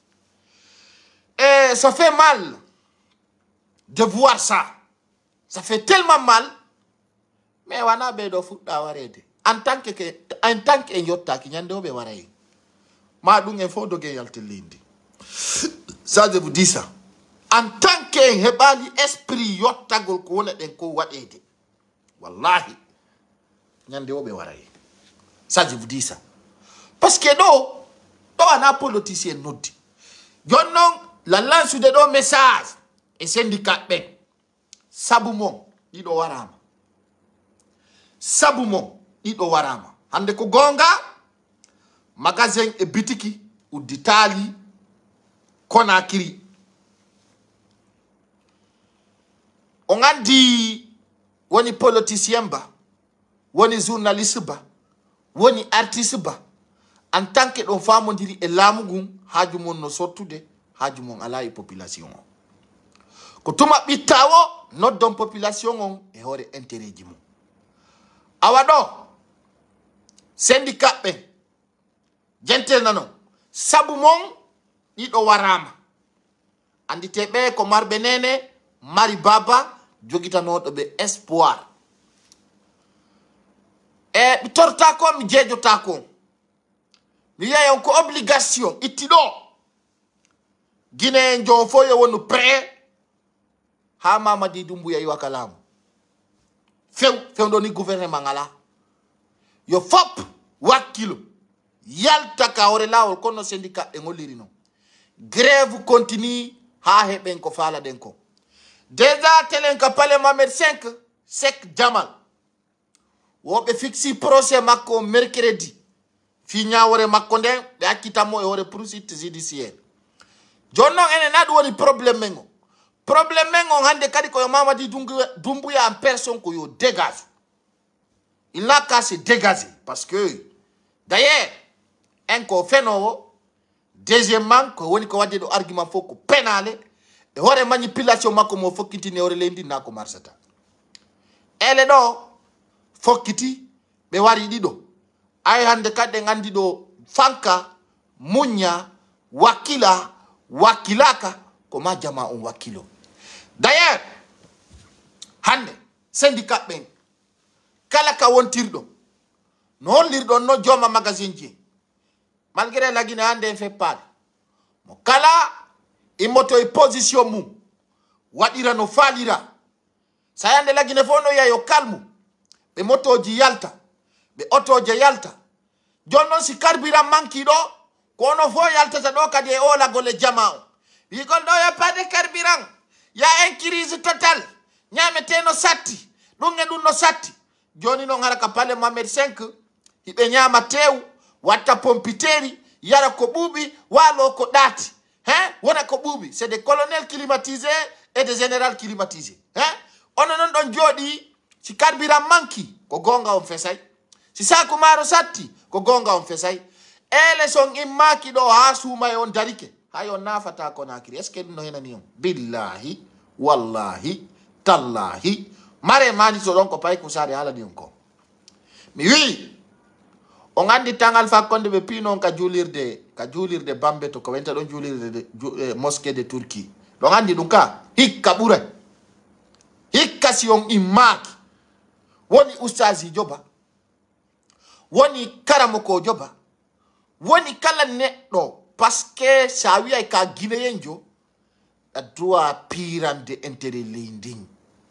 et ça fait mal de voir ça fait tellement mal mais wana ɓeɗo fuɗɗa warede en tant que en yottaki ñande o ɓe wara hen ma ɗum en fo dogue yaltellindi ça je vous dis ça en tant que en heɓali esprit yottagol ko wona ɗen ko waɗede wallahi ñande o ɓe wara hen ça je vous dis ça parce que ɗo wana politicien noddi jon noon la lansude ɗo message e syndicat ɓen sabu mon ɗiɗo warama sabu mo ɗiɗo warama hande ko gonga magasin e bitiki udditali Conakry on andi woni politicien ba woni journaliste ba woni artiste ba en tant que ɗon famodiri e laamu ngun haaju mon no sottude haaju mon ala e population o ko tuma ɓittawo noddon population on e hoore intérêt ji mum awa ɗo syndicat ɓen jentel nanon sabu mon ɗiɗo warama andite ɓe ko marɓe nene mari baba jogitanoɗo ɓe espoir e ɓe torta ko mi jeejota ko mi wiya ko obligation itti ɗo guine jon fo yo wonu prêt ha Mamadi Doumbouya yiwa kalamu fewɗo ni gouvernement ngala yo fop wakkilo yalta ka hoore lawol kono syndicat ɓe ngolliri non grève continue ha heɓen ko faala ɗen ko déjà telen ka pale Mohamed 5 Sek Jamal woɓe fixi procès makko mercredi fi ñawore makko nden ɓe accitamo e hoore poursuite judiciaire joni noon enen aɗum woni probléme men on hande kadi koyo Mamadi Doumbouya en personne ko yo dégage il n'a qu'à se dégager parce que d'ailleurs en ko fenowo deuxièmement ko woni ko wadde ɗo argument fof ko pénale e hoore manipulation makko mo fokkitini hoore leydi na ko marsata ele ɗo fokkiti ɓe wari ɗiɗo ay hande kadi ɗe gandi ɗo fanka muña wakkilaka ko ma jama on wakkilo d'ailleurs hande syndicat ɓen kala ka wontirɗo no hollirɗon no joma magasin ji malgré la Guinée hande en fait parle mo kala immoto e position mum waɗira no faalira sa yande la Guinée fof no yiya yo kalmu ɓe motoji yalta ɓe otoje yalta joni noon si carburant manki ɗo ko ono fof yaltata ɗo kadi e olagol e jama o wigol ɗo yo pas de carburant ya en crise total ñameteno satti ɗum e ɗum no satti joni noon hara ka palle Mohamed 5 hiɓe ñama tew watta pompiteri yara ko ɓuuɓi walo ko ɗaati wona ko ɓuuɓi c'est des colonels climatisés et des généraux climatisés ono noon ɗon jooɗi si carburant manki ko gonga on fesay si saku maaro satti ko gonga on fesay élection immaki ɗo ha suuma e on darike hay on nafata Conakry est ce que ɗum no henani on billahi wallahi tallahi mare mani to ɗon ko pay ko sare haalani on ko mi wi on andi tangal fakkonde ɓe pinon ka juulirde Bambe to ko wenta ɗon juulirde mosquée de Turquie ɗon andi ɗum ka hikka ɓuray hikka si on immaki woni ustazi joba woni karamoko joba woni kala neɗɗo parce que sa wiyay ka guinéen a droit pirande intérêt leyndin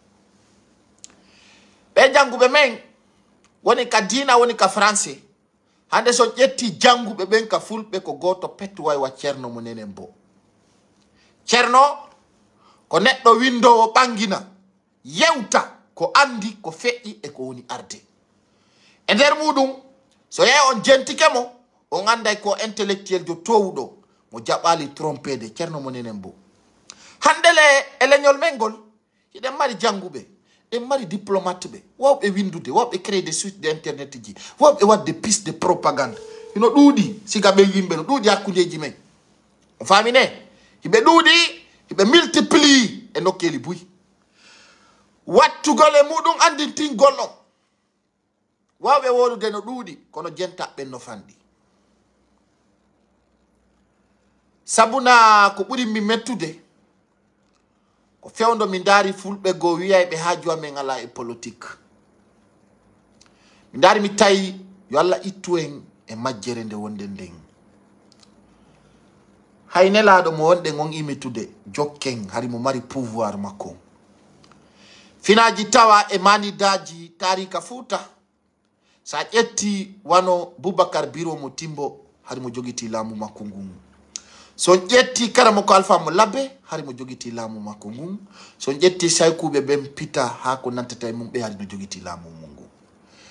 ɓe janguɓe men woni ka dina woni ka français hande so ƴetti janguɓe ɓen ka fulɓe ko goto pettuway wa ceerno mo nenen bo ceerno ko neɗɗo windowo ɓangina yewta ko andi ko feƴƴi e ko woni arde e nder muɗum so yehi on jentike mo on anday ko intellectuel jo towuɗo mo jaɓali trompede ceerno mo nenen bo handele e leñol men ngol hiɗen mari janguɓe en mari diplomate ɓe wawɓe windude wawɓe créer des sites d'internet ji wawɓe wadde piste de propagande hino ɗuuɗi siga ɓe yimɓe no ɗuuɗi hakkudeji men on famine hiɓe ɗuuɗi hiɓe multiplie e nokkeli buy wattugol e muɗum andintingol on wawɓe wodude no ɗuuɗi kono jentaɓɓen no fanɗi sabuna ko ɓuri mi mettude ko fewndo mi daari fulɓe goo wiyayɓe haaju amen ala e politique mi daari mi tawi yo Allah ittu en e majjere nde wonde nden hay nelaɗo mo wonɗen on imittude jokken hari mo mari pouvoir makko finaji tawa e manidaji tarika Fouta sa ƴetti wano Boubacar Biro mo Timbo hari mo jogiti laamu makko ngun so ƴetti karamo ko Alpha mo Labbe hari mo jogiti laamu makko ngun so ƴetti saykuɓe ɓen pita ha ko nantata e mum ɓe hari no jogiti laamu mum ngun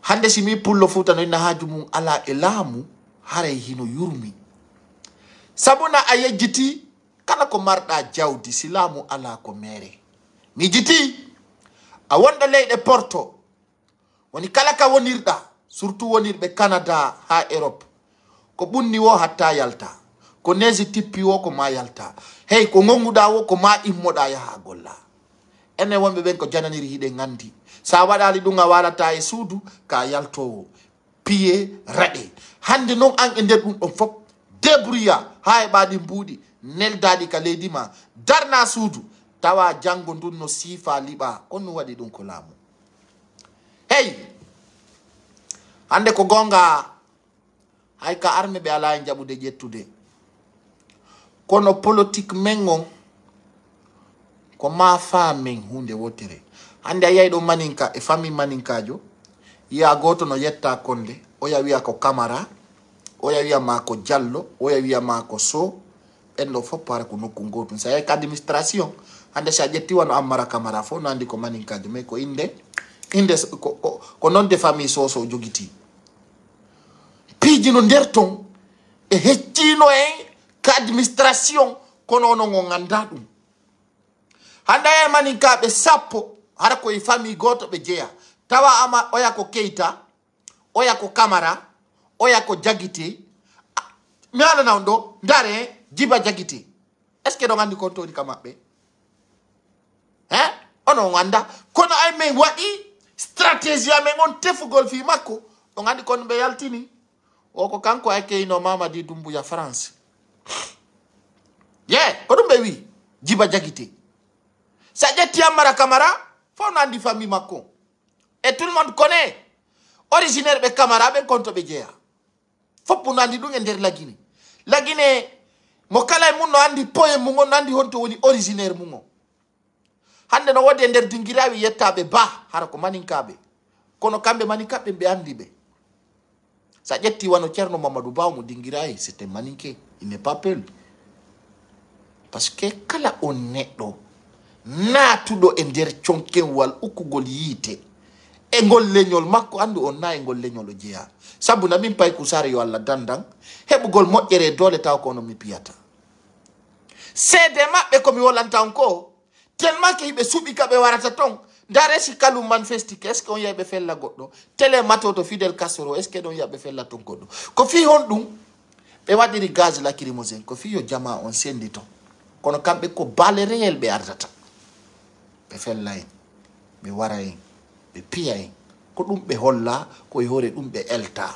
hande si mi pullo futa no ina haaju mum ala e laamu haray hino yurmi sabuna a yejjiti kala ko marɗa jawdi si laamu ala ko mere mi jiti a wonɗo leyɗe porto woni kala ka wonirɗa surtout wonirɓe Canada ha Europe ko ɓunni wo hatta yalta ko neesi tippi wo ko ma yalta hey ko gonguɗa wo ko ma immoɗa yaha golla ene wonɓe ɓen ko jananiri hiɗe gandi sa waɗali ɗum a walata e suudu ka yaltowo piye raɗe hande noon an e nder ɗum ɗon fof débrouilla ha e ɓaɗi mbuuɗi neldaɗi ka leydi ma darna suudu tawa janggo ndun no siifa liɓa on no waɗi ɗum ko laamu hey hande ko gonga hay ka arme ɓe ala e jaɓude ƴettude kono politique men on ko ma famen hunde wotere hande a yayi ɗo maninka e famille maninkajo yiya goto no yetta konde oya wiya ko Camara oya wiya ma ko Diallo oya wiya ma ko Sow ɓenɗo fof para ko nokku gotum sa yahi ko administration hande sa ƴetti wano Ammara Camara fof no andi ko maninkajo mais ko inde ko non de famille Soso jogiti piiji no nder ton e heccino en ko administration kono onon o ganda ɗum hande e maninkaɓe sappo hara koye famille goto ɓe jeeya tawa ama oya ko Keita oya ko Camara oya ko Diakité mi alana on ɗo ndare Djiba Diakité est ce que ɗo gandi kon toni ka maɓɓe hein onon ganda kono ay min waɗi stratégie amen on tefugol fi makko ɗo gandi kono ɓe yaltini o ko kanko ay keyno Mamadi Doumbouya France ko ɗum ɓe wi Djiba Diakité sa ƴetti Ammara Camara fof no andi famille makko et tout le monde connaît originaire ɓe Camara ɓen konto ɓe jeeya foppu no andi ɗum e nder lagine mo kala e mum no andi poye mum on no andi honto woni originaire mum o hande no wodi e nder dingirawi yettaɓe ba hara ko maninkaɓe kono kamɓe maninkaɓe ɓe andi ɓe sa ƴetti wano Ceerno Mamadou Ba mo dingirayi c'était maninke il n'est pas peul parce que kala on neɗɗo naatuɗo e nder conkenwal ukkugol yiite e ngol leñol makko andu on na e ngol leñol o jeeya sabu na min pay kusare yo Allah dandan heɓugol moƴƴere doole taw ko ono mi piyata seede maɓɓe komi wolanta on ko tellement que hiɓe suɓi ka ɓe warata ton ndare si kalum manifestique est ce que on yaɓe fella goɗɗo télé matoto Fidel Castro est ce que ɗon yaɓe fella ton goɗɗo ko fi hon ɗum ɓe waɗiri gaz lacrymogène ko fi yo jama on sendi ton kono kamɓe ko baale réel ɓe ardata ɓe fella en ɓe wara en ɓe piya en ko ɗum ɓe holla koye hoore ɗum ɓe elta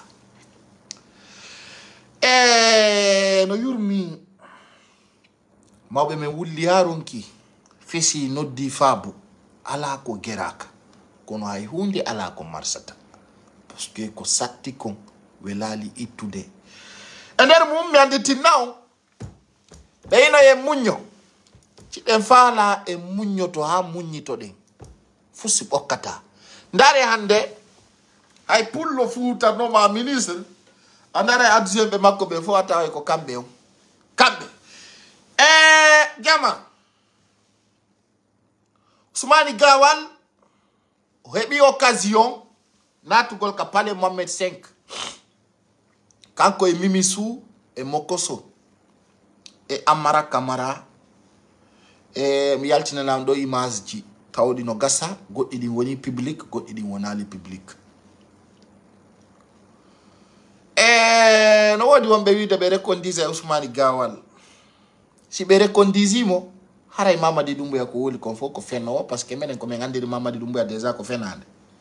no yurmi mawɓe men wulli ha ronki fesi noddi faabu ala ko geraka kono hay hunde ala ko marsata parce que ko satti kon welali ittude e nder mum mi andi tinna on ɓeyno e muñño ciɗen faala e muññoto ha muññitoɗen fusi ɓokkata ndare hande hay pullo fuutanoma ministre andare adjoint ɓe makko ɓe fof a tawa ko kamɓe on kamɓe jama Ousmani Gawal o heɓi occasion natugol ka Palais Mohammed 5 kanko e Mimi Sou e Mokoso e Ammara Camara mi yaltinanam ɗo image ji tawɗi no gasa goɗɗi ɗin woni public goɗɗi ɗin wonali public no wodi wonɓe wiide ɓe recondise e Ousmani Gawal si ɓe recondisimo haray Mamadi Doumbouya ko woli kon fof ko fennowo par ce que minen komin andiri Mamadi Doumbouya déjà ko fenade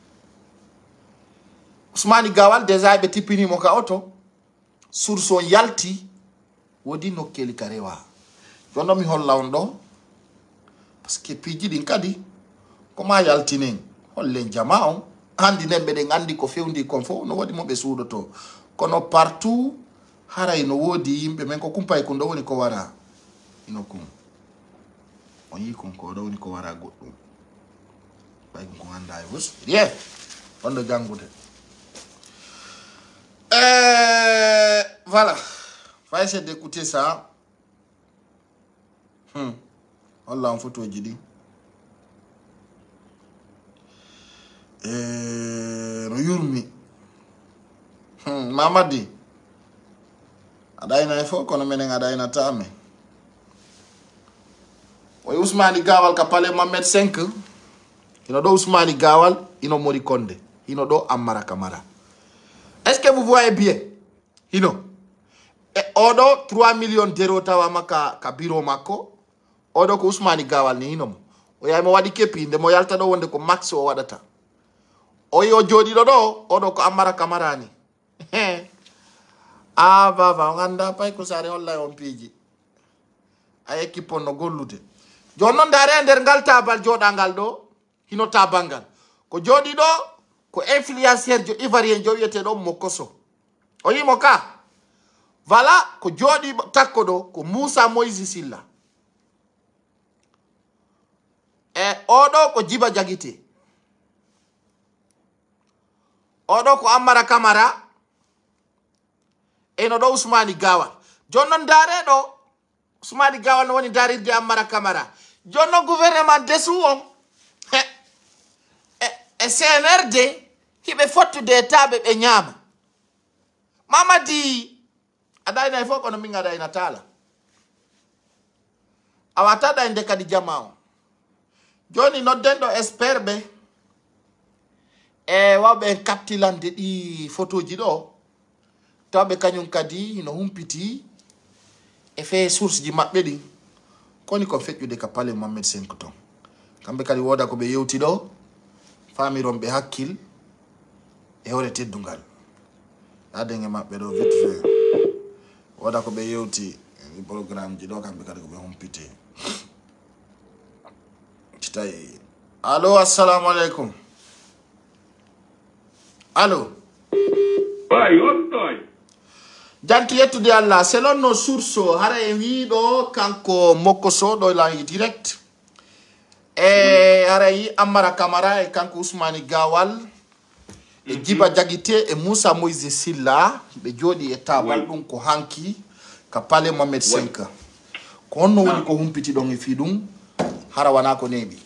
Ousmani Gawal déjà ɓe tippinimo ka oto source on yalti wodi nokkeli ka rewa jonno mi holla on ɗo parce que piiji ɗin kadi koma yaltinen hollen jama on handi nen ɓeɗen andi ko fewndi kon fof no waɗi moɓe suudoto kono partout haray no woodi yimɓe men ko kumpay kon ɗo woni ko wara ino kum on yi kon ko ɗo woni ko wara goɗɗum ɓay ko anda e wus rien wonɗo janngude voilà va essayer d'écouter ça holla on photoji ɗi no yurmi Mamadi adaina fo kono menen adaina tame way Ousmane Gawal ka pale Mohamed 5 ino do Ousmane Gawal ino Mori Konde ino do Amara Kamara. Est-ce que vous voyez bien ino e odo 3 millions d'euros tawa maka ka biro mako odo ko Ousmane Gawal ni ino mo o yay mo wadi kepi nde mo yalta do wonde ko max o wadata o yo jodi do odo ko Amara Kamara ni baba ganda pay ko sare wallahi on piji ay équipe no gollude jonnon dare nder ngal tabal jodangal do hino tabangal ko jodi do ko influenceur jo ivoirien jo wiete do Mokoso o yimo ka voilà ko jodi takko do ko Moussa Moïse Silla odo ko Djiba Diakité odo ko Amara Kamara eno do Ousmane Gawal jonnon dare do Ousmane Gawal woni darirde Amara Kamara jonnon gouvernement desu on e CNRD hibe fottude tabe be nyama Mamadi adayna fo kono minga dayna tala awata da inde kadi jamao joni noddendo esperbe wabe kaptilande di photoji do tawbe kanyum kadi no humpiti e fe source ji mabbe di koni ko fejjude ka pale Mohamed 5 ton kambe kadi woda ko be yewti do famiron be hakkil e hore teddungal adenge mabbe do vite fait woda ko be yewti ni programme ji do kambe kadi ko be humpiti citay allo assalamu alaikum allo ay on toy janti yettude Allah selon nos sources hara e wiido kanko Mokoso do la direct hara yi Amara Kamara e kanko Ousmane Gawal e Djiba Diakité e Moussa Moïse Silla be jodi e tabal dum ko hanki ka pale Mohamed 5 ko onno woni ko humpiti don e fi dum hara wana ko nebi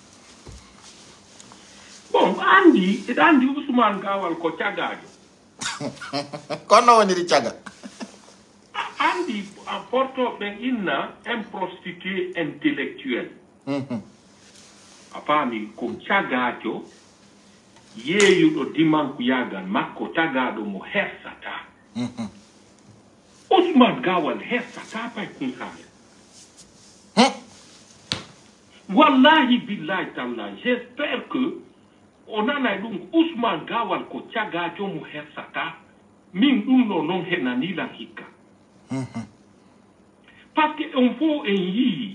bon andi Ousmane Gawal ko tiagajo kono woni ri tiaga andi a porto ben inna un prostitué intellectuel afami ko tiagajo yeeyudo dimanku yagan makko tagado mo hersata Ousmane Gawal hersata pay kunsale wallahi billahi ta'ala j'espère que on a donc Ousmane Gawal ko tiagajo mo hersata min dum no non henani la hikka parce que on faut en yi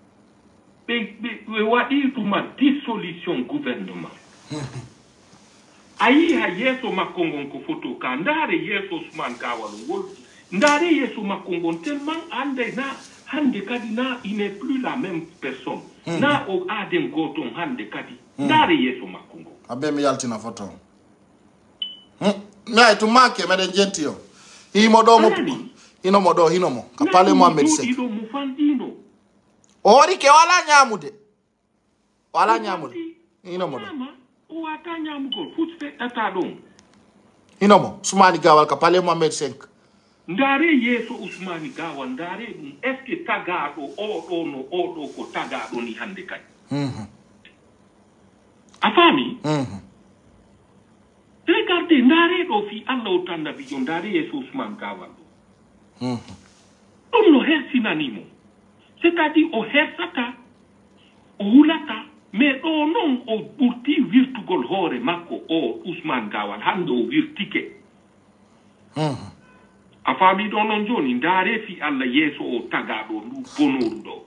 be wadi tuma dissolution gouvernement ayi ha yeso makongon ko photo ka ndare yeso Ousmane Gawal wol ndare yeso makongon tellement ande na hande kadi na il n'est plus la même personne na o aden goton hande kadi ndare yeso makongon abe mi yaltina photo na to make meden gentio himo do mo hino mo do hino mo ka pale Mohamed 5 ori ke wala nyamude hino mo do o ata nyamugo futfe ata don hino mo Ousmane Gawal ka pale Mohamed 5 ndare yeso Ousmane Gawal ndare dum est ce que tagado o do ko tagado ni hande kadi afami regardez ndare do fi Allah utanda bi ndare yeso Ousmane Gawal dum no hersinanimo c'est-à-dire o hersata o hulata mais do non o burti virtugol hore makko o Ousmane Gawal hande o virtike afami do non joni ndare fi Allah yeso o tagado ndu bonoru do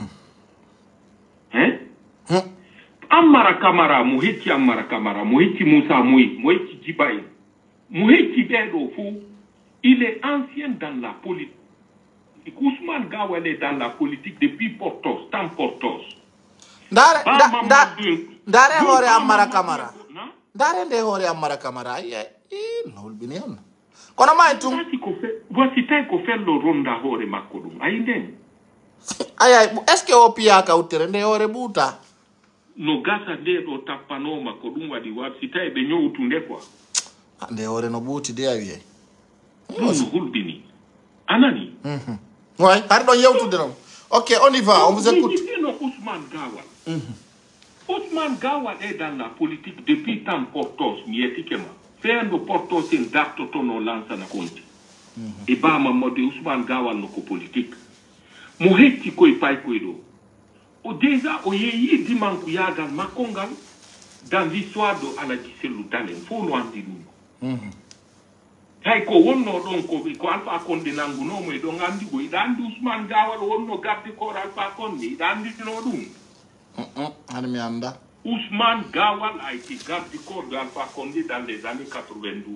Amara Kamara mo hecci Amara Kamara mo hecci Moussa Moïse mo hecci Djiba mo hecci bedo fu il est ancien dans la politique. Ousmane Gawal est dans la politique depuis Portos, tant Portos. Dare hore Amara Kamara. Dare nde hore Amara Kamara. Nol binion. Kono mai tum. Voici tay ko fello ronda hore makko dum. Ay nden. Ay est-ce que opia ka utere nde hore buta? No gasa de do tappano makko dum wadi wabsi tay be nyowtu nde quoi. Nde hore no buti de awi. Hulbini. Anani. Ouais, pardon, ok, on y va, on vous écoute. Ousmane Gawal. Ousmane Gawal est dans la politique depuis tant Portos, Mietikema. Faire nos Portos en date tono lança na compte. Et bah, maman de Ousmane Gawal no politique. Moheti koi pai koido. O déjà, o yeyi dimanku yagal makongal dans l'histoire de Aladjisselou Dalen. Faut nous en dire. Hay ko wonno don ko Alpha Condé nangu no mo do ngandi go idandi Ousmane Gawal wonno garde corps Alpha Condé idandi no dum mi anda Ousmane Gawal a été garde corps de Alpha Condé dans les années 92.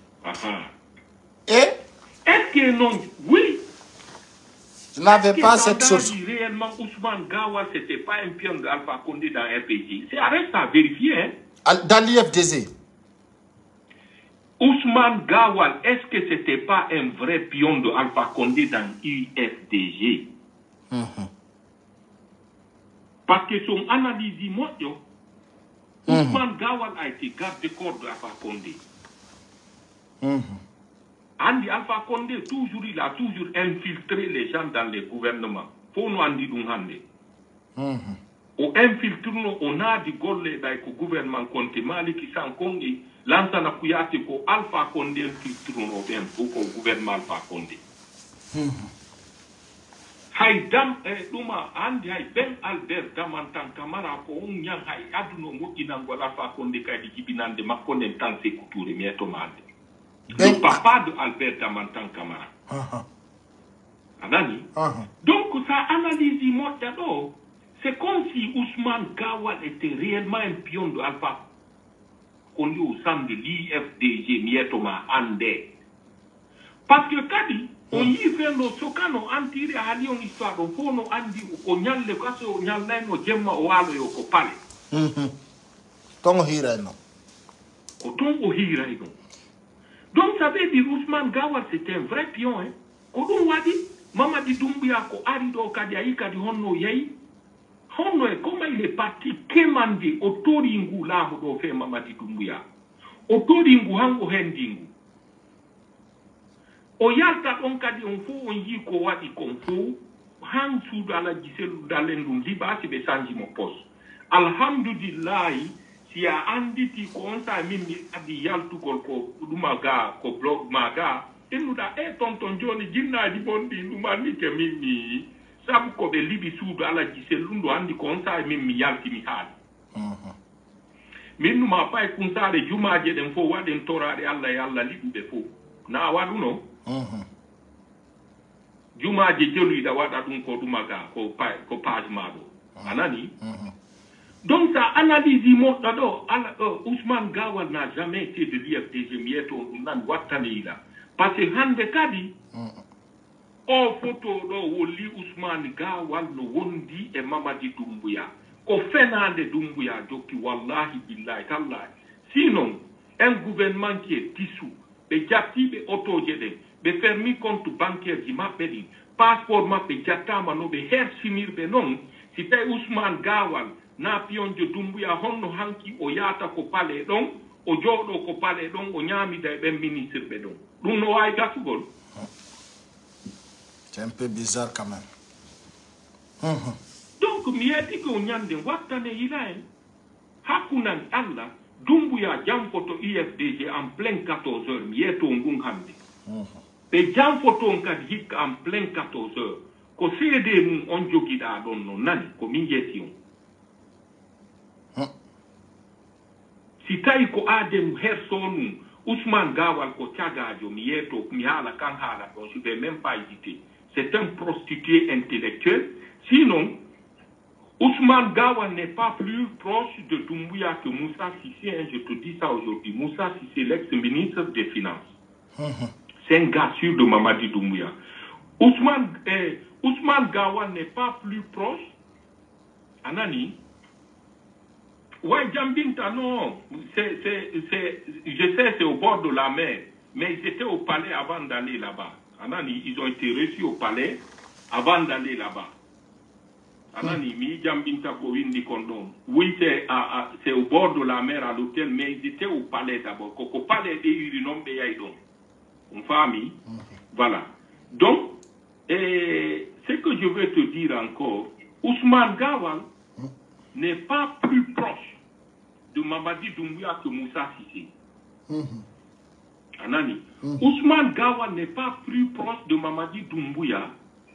Et est-ce que non? Oui. Je n'avais pas cette source. Réellement Ousmane Gawal c'était pas un pion d'Alpha Condé dans RPG. C'est reste à vérifier hein. Dans l'IFDG. Ousmane Gawal, est-ce que c'était pas un vrai pion de Alpha Condé dans UFDG? Parce que son analyse dit moi, Ousmane Gawal a été garde-corps de Alpha Condé. Andi Alpha Condé, toujours, il a toujours infiltré les gens dans les gouvernements. Faut nous en dire on infiltre, on a dit golle dans le gouvernement Conté Mali qui s'en congi. Lansana Kouyaté ko Alpha Condé filtre no ben ko gouvernement Alpha Condé. Hay dam duma andi hay Ben Albert Damantan Camara ko on nyang hay aduno mo inango Alpha Condé kadi jibinande makko nen tan se couture mi etomande. Le papa de Albert Damantan Camara. Anani? Donc ça analyse moi d'abord, c'est comme si Ousmane Gawal était réellement un pion de Alpha Condé au sein de l'IFDG Mietoma Ande. Parce que Kadi, on y fait nos sokano antiri à Lyon histoire, on faut nos andi, on y a le cas, on y a le gemma ou alo yoko pale. Tongo hira no. Tongo hira no. Donc ça veut dire Ousmane Gawal c'était un vrai pion, hein. Kodum wadi, Mama di Doumbouya ko arido kadi aika di honno yei. Honno e comment il est parti kemande otoringu la do fe Mamadi Doumbouya. Otoringu hango hendingu. O yalta on kadi on fu on yi ko wadi kon fu han sudu Aladjisselou Dalen dum liba si be sanji mo pos. Alhamdulillah si a anditi ko on sa mimi adi yaltu ko dumaga ko blog maga enuda e tonton joni jinna di bondi duma ni ke mimi sabu ko be libi suudu Aladjisselou ndo andi ko on sa mimi yalti mi haali min ma pay kun sare jumaaje den fo waden torade Allah ya Allah libi be fo na wadu no jumaaje jelu da wada dum ko dumaga ko page mado anani donc ça analyse mo dado Ousmane Gawal n'a jamais été de l'IFDG mieto nan watani la parce que hande kadi o photo do woli Ousmane Gawal no wondi e Mamadi Doumbouya ko fenande Doumbouya doki wallahi billahi tallahi sinon un gouvernement qui est dissous be jatti be autojede be fermi compte bancaire qui m'appelle passeport ma be jattama no be her simir be non si tay Ousmane Gawal na pionjo Doumbouya honno hanki o yata ko pale don o jodo ko pale don o nyami da be ministre be don dum no way gasugol. C'est un peu bizarre quand même. Donc mi yeti ko nyande wattane ilaen hakunan Allah Doumbouya jam photo IFDG en plein 14h mi yeto ngun hande be jam photo kad hik en plein 14h ko cede mum on jogida don no nani ko min yeti on si tawi ko adem hersonu Ousmane Gawal ko cagajo mi yeto mi hala kan hala don je vais même pas hésiter. C'est un prostitué intellectuel. Sinon, Ousmane Gawal n'est pas plus proche de Doumbouya que Moussa Cissé. Hein, je te dis ça aujourd'hui. Moussa Cissé, l'ex-ministre des Finances. C'est un gars sûr de Mamadi Doumbouya. Ousmane Gawal n'est pas plus proche. Anani. Ouais, Djambinta, non. Je sais, c'est au bord de la mer. Mais ils étaient au palais avant d'aller là-bas. Anani, ils ont été reçus au palais avant d'aller là-bas. Anani, mi Djambinta ko windi kondom. Oui, c'est au bord de la mer à l'hôtel, mais ils étaient au palais d'abord. Au palais de Urinombe Yaïdon. une famille. Voilà. Donc, ce que je vais te dire encore, Ousmane Gawal n'est pas plus proche de Mamadi Doumbouya que Moussa Sissé. Anani. Ousmane Gawal n'est pas plus proche de Mamadi Doumbouya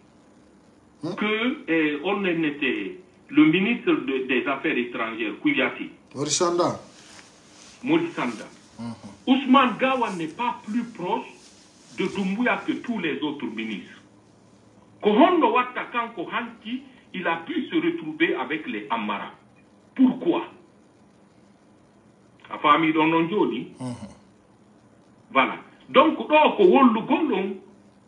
que on était le ministre des Affaires étrangères, Kouliati. Morisanda. Ousmane Gawal n'est pas plus proche de Doumbouya que tous les autres ministres. Kohondo Watakan Kohanki, il a pu se retrouver avec les Amara. Pourquoi? La famille d'Ononjoni. Voilà. Donc, ko wolu golon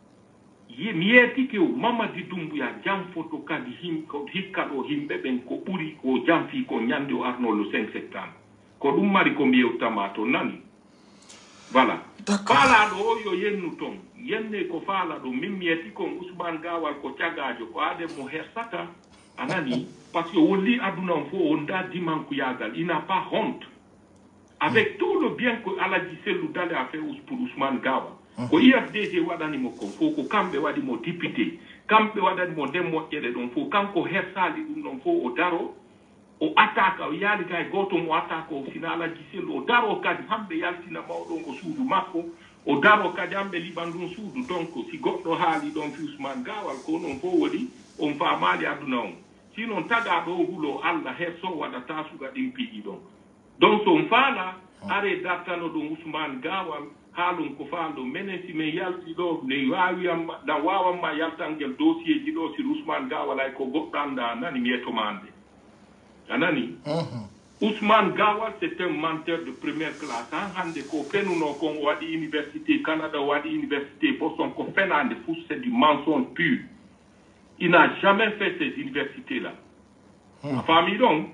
mieti ke Mamadi Doumbouya jam photo kadi him ko hikkado himbe ben ko buri ko jam fi ko nyande o arno le 5 septembre. Ko dum mari ko mi tamato nani. Voilà. Fala do yo yennu ton yenne ko fala do min mieti ko Ousmane Gawal ko tiagajo ko ade mo hersata anani parce que woli aduna fo on da dimanku yagal il n'a pas honte avec tout le bien que Aladji Sellou dale a fait pour Ousmane Gawal ko IFDG wadani mo ko fo ko kambe wadi mo député kambe wadani mo demmo yede don fo kanko hersali dum don fo o daro o attaque o yaali kay goto mo attaque o sina Aladji Sellou o daro kadi hambe yaltina mawɗon ko suudu makko o daro kadi hambe liban ɗum suudu donc si goɗɗo haali ɗon fi Ousmane Gawal ko non fo woni on famali aduna on sinon taga ɗo huulo Allah herso waɗata suga ɗin piɗi ɗon donc so on faala are dartano ɗum Ousmane Gawal haalum ko faalɗo minen si min yalti ɗo ne wawiyamma ɗan wawanma yaltangel dossier ji ɗo si Ousmane Gawal ay ko goɗɗo anda nani miyetomande anani Ousmane Gawal c'est un menteur de première classe hande ko fenuno kon waɗi université Canada waɗi université Boston ko fenande fou c'est du mensonge pur il n'a jamais fait ces universités là famille donc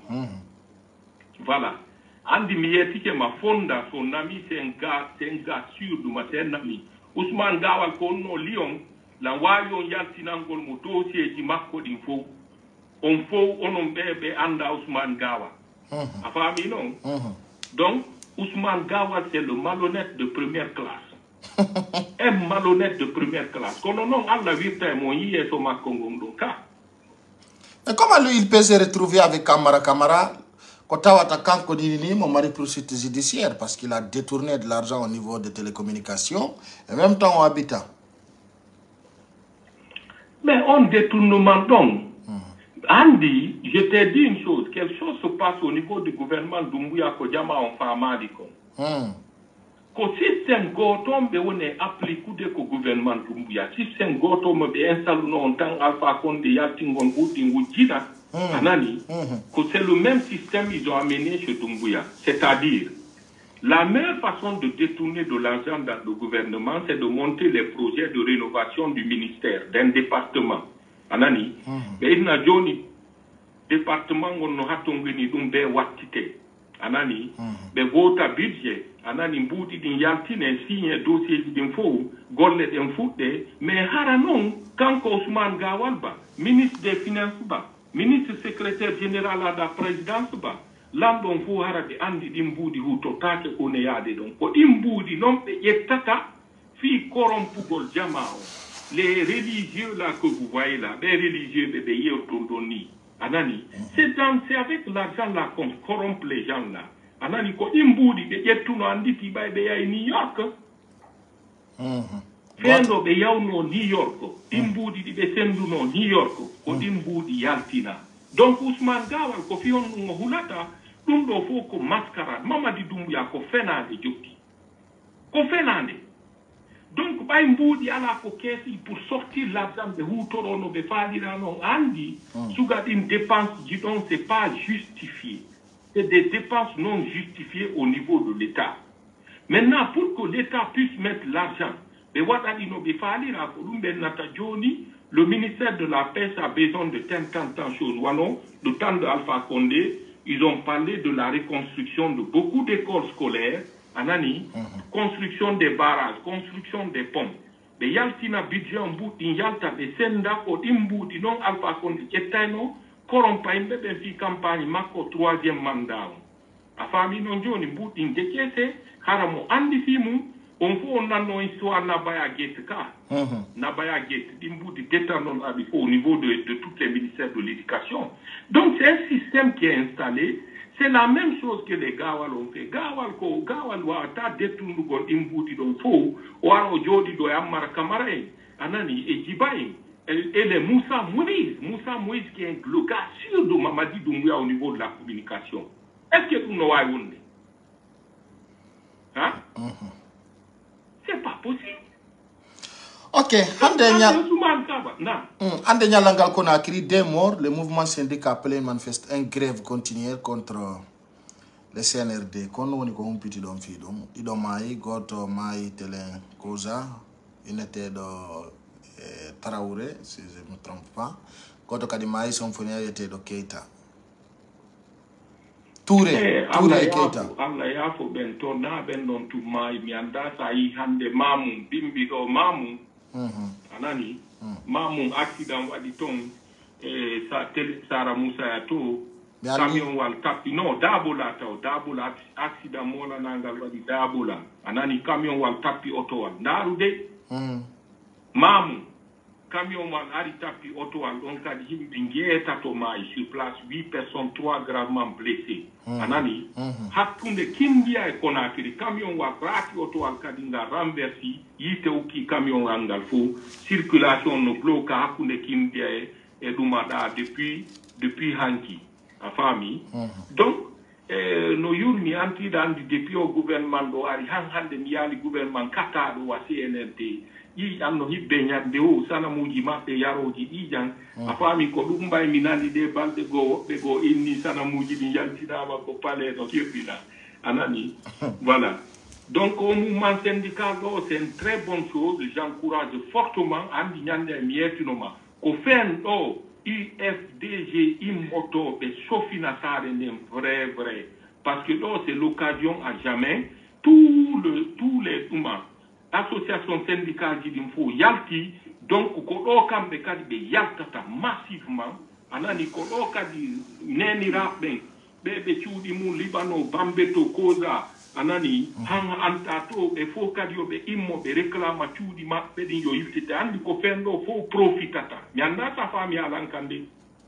voilà andi mi yetike ma fonda son ami c'est un gars sûr du matin ami Ousmane Gawal ko no Lyon la wayon yaltinangol mo dossier ji makko ɗin fof on fof onon ɓe anda Ousmane Gawal a famille non donc Ousmane Gawal c'est le malhonnête de première classe un malhonnête de première classe kono non Allah wirta mo yiyeso makko ngon ɗon ka. Mais comment lui il peut se retrouver avec Camara ko tawata kanko ni mon mari poursuite judiciaire parce qu'il a détourné de l'argent au niveau des télécommunications et en même temps au habitat. Mais on détournement donc Andy, je t'ai dit une chose, quelque chose se passe au niveau du gouvernement Doumbouya Kodjama en Famadi. Ko système gotom be wone appliqué ko gouvernement Doumbouya. Système gotom be installé non tant Alpha Condé yatingon outing wujida anani. Ko c'est le même système ils ont amené chez Doumbouya. C'est-à-dire, la meilleure façon de détourner de l'argent dans le gouvernement, c'est de monter les projets de rénovation du ministère, d'un département. Anani, mais il n'a joni département on no hatongeni dum be wattite anani be vota budget anani mbuti din yaltine signe dossier din fo golle den fudde mais hara non kanko Ousmane Gawal ba ministre des finances ba ministre secrétaire général à la présidence ba lambon fo hara de andi din mbudi hu to take ko ne yaade don ko din mbudi non be yettata fi korompugol jamao. Les religieux là que vous voyez là, les religieux bébés Tondoni, Anani, c'est avec l'argent là qu'on corrompt les gens là. Anani, ko imboudi de yetuno anditi bay be ya New York. Fendo be yawno New York, imboudi di be senduno New York, ko imboudi yaltina. Donc Ousmane Gawal ko fi on mo hulata, dum do fo ko mascara, Mamadi Doumbouya ko fenade jokki. Ko fenade. Donc, by Mboudi à la coquette pour sortir l'argent de Houtorono, de Fadirano, Andy, Sougat une dépense, disons, c'est pas justifié. C'est des dépenses non justifiées au niveau de l'État. Maintenant, pour que l'État puisse mettre l'argent, le ministère de la Pêche a besoin de tant de choses. Le temps de Alpha Condé, ils ont parlé de la reconstruction de beaucoup d'écoles scolaires. Anani, construction des barrages, construction des pompes. Mais yaltina budget en bout in yalta be senda ko dimbu di non Alpha Condé jetano korompa imbe be fi campagne mako 3e mandat. A fami non joni bout in dekete haramo andi fimu on faut on a non histoire na baya gate ka na baya gate dimbu di détendon au niveau de tous les ministères de l'éducation. Donc c'est un système qui est installé. C'est la même chose que les Gawal ont fait. Gawal wa ta détournu gon imbuti don fo waro jodi do Amara Kamara anani et Djibaye et les Moussa Moïse qui est le gars sûr de Mamadi Doumbouya au niveau de la communication. Est-ce que vous n'avez pas? Hein? C'est pas possible. Ok, Ande Nyalangal Konakri, dès mort, le mouvement syndical appelé manifeste une grève continue contre le CNRD. Quand on est un petit homme, il y goto mai telen cosa, il était de Traoré, si je ne me trompe pas. Goto Kadimai, son fournier était de Keita. Touré Keita. Allah ya fo ben to na ben non tu mai mi anda sai hande mamu bimbi do mamu anani mamu accident wadi ton sa Sara Moussa ya to camion wal tapi no dabola accident mola nangal wadi dabola anani camion wal tapi auto wal ndarude mamu camion wal ari tapi auto wal on kadi himbe ngeta to mai sur place 8 personnes 3 gravement blessées anani hakkunde Kimbia e Conakry camion wal rati auto wal kadi nga renversi yite uki camion angal fo circulation no bloca hakkunde Kimbia e dumada depuis hanki a fami donc no yurmi anti dan depuis au gouvernement do ari hande mi yali gouvernement kata do wa CNRD yi anno hibbe nyande o sana muji mabbe yaroji ijan a fami ko dum bay minali de balde go be go inni sana muji di yaltinama ko palais no kebina anani voilà donc au mouvement syndical c'est une très bonne chose, j'encourage fortement andi nyande mietinoma ko fen do UFDG immoto be sofina sare nem vrai parce que là c'est l'occasion à jamais tous les humains association syndicale qui faut yalti donc ko do kambe kadi be yaltata massivement anani ko do kadi neni rabbe be ciudi mu Libano bambeto koza anani hanga antato e fo kadi be immo be réclama ciudi mabbe din yo yiftite andi ko fendo fo profitata mi anda ta fami alankande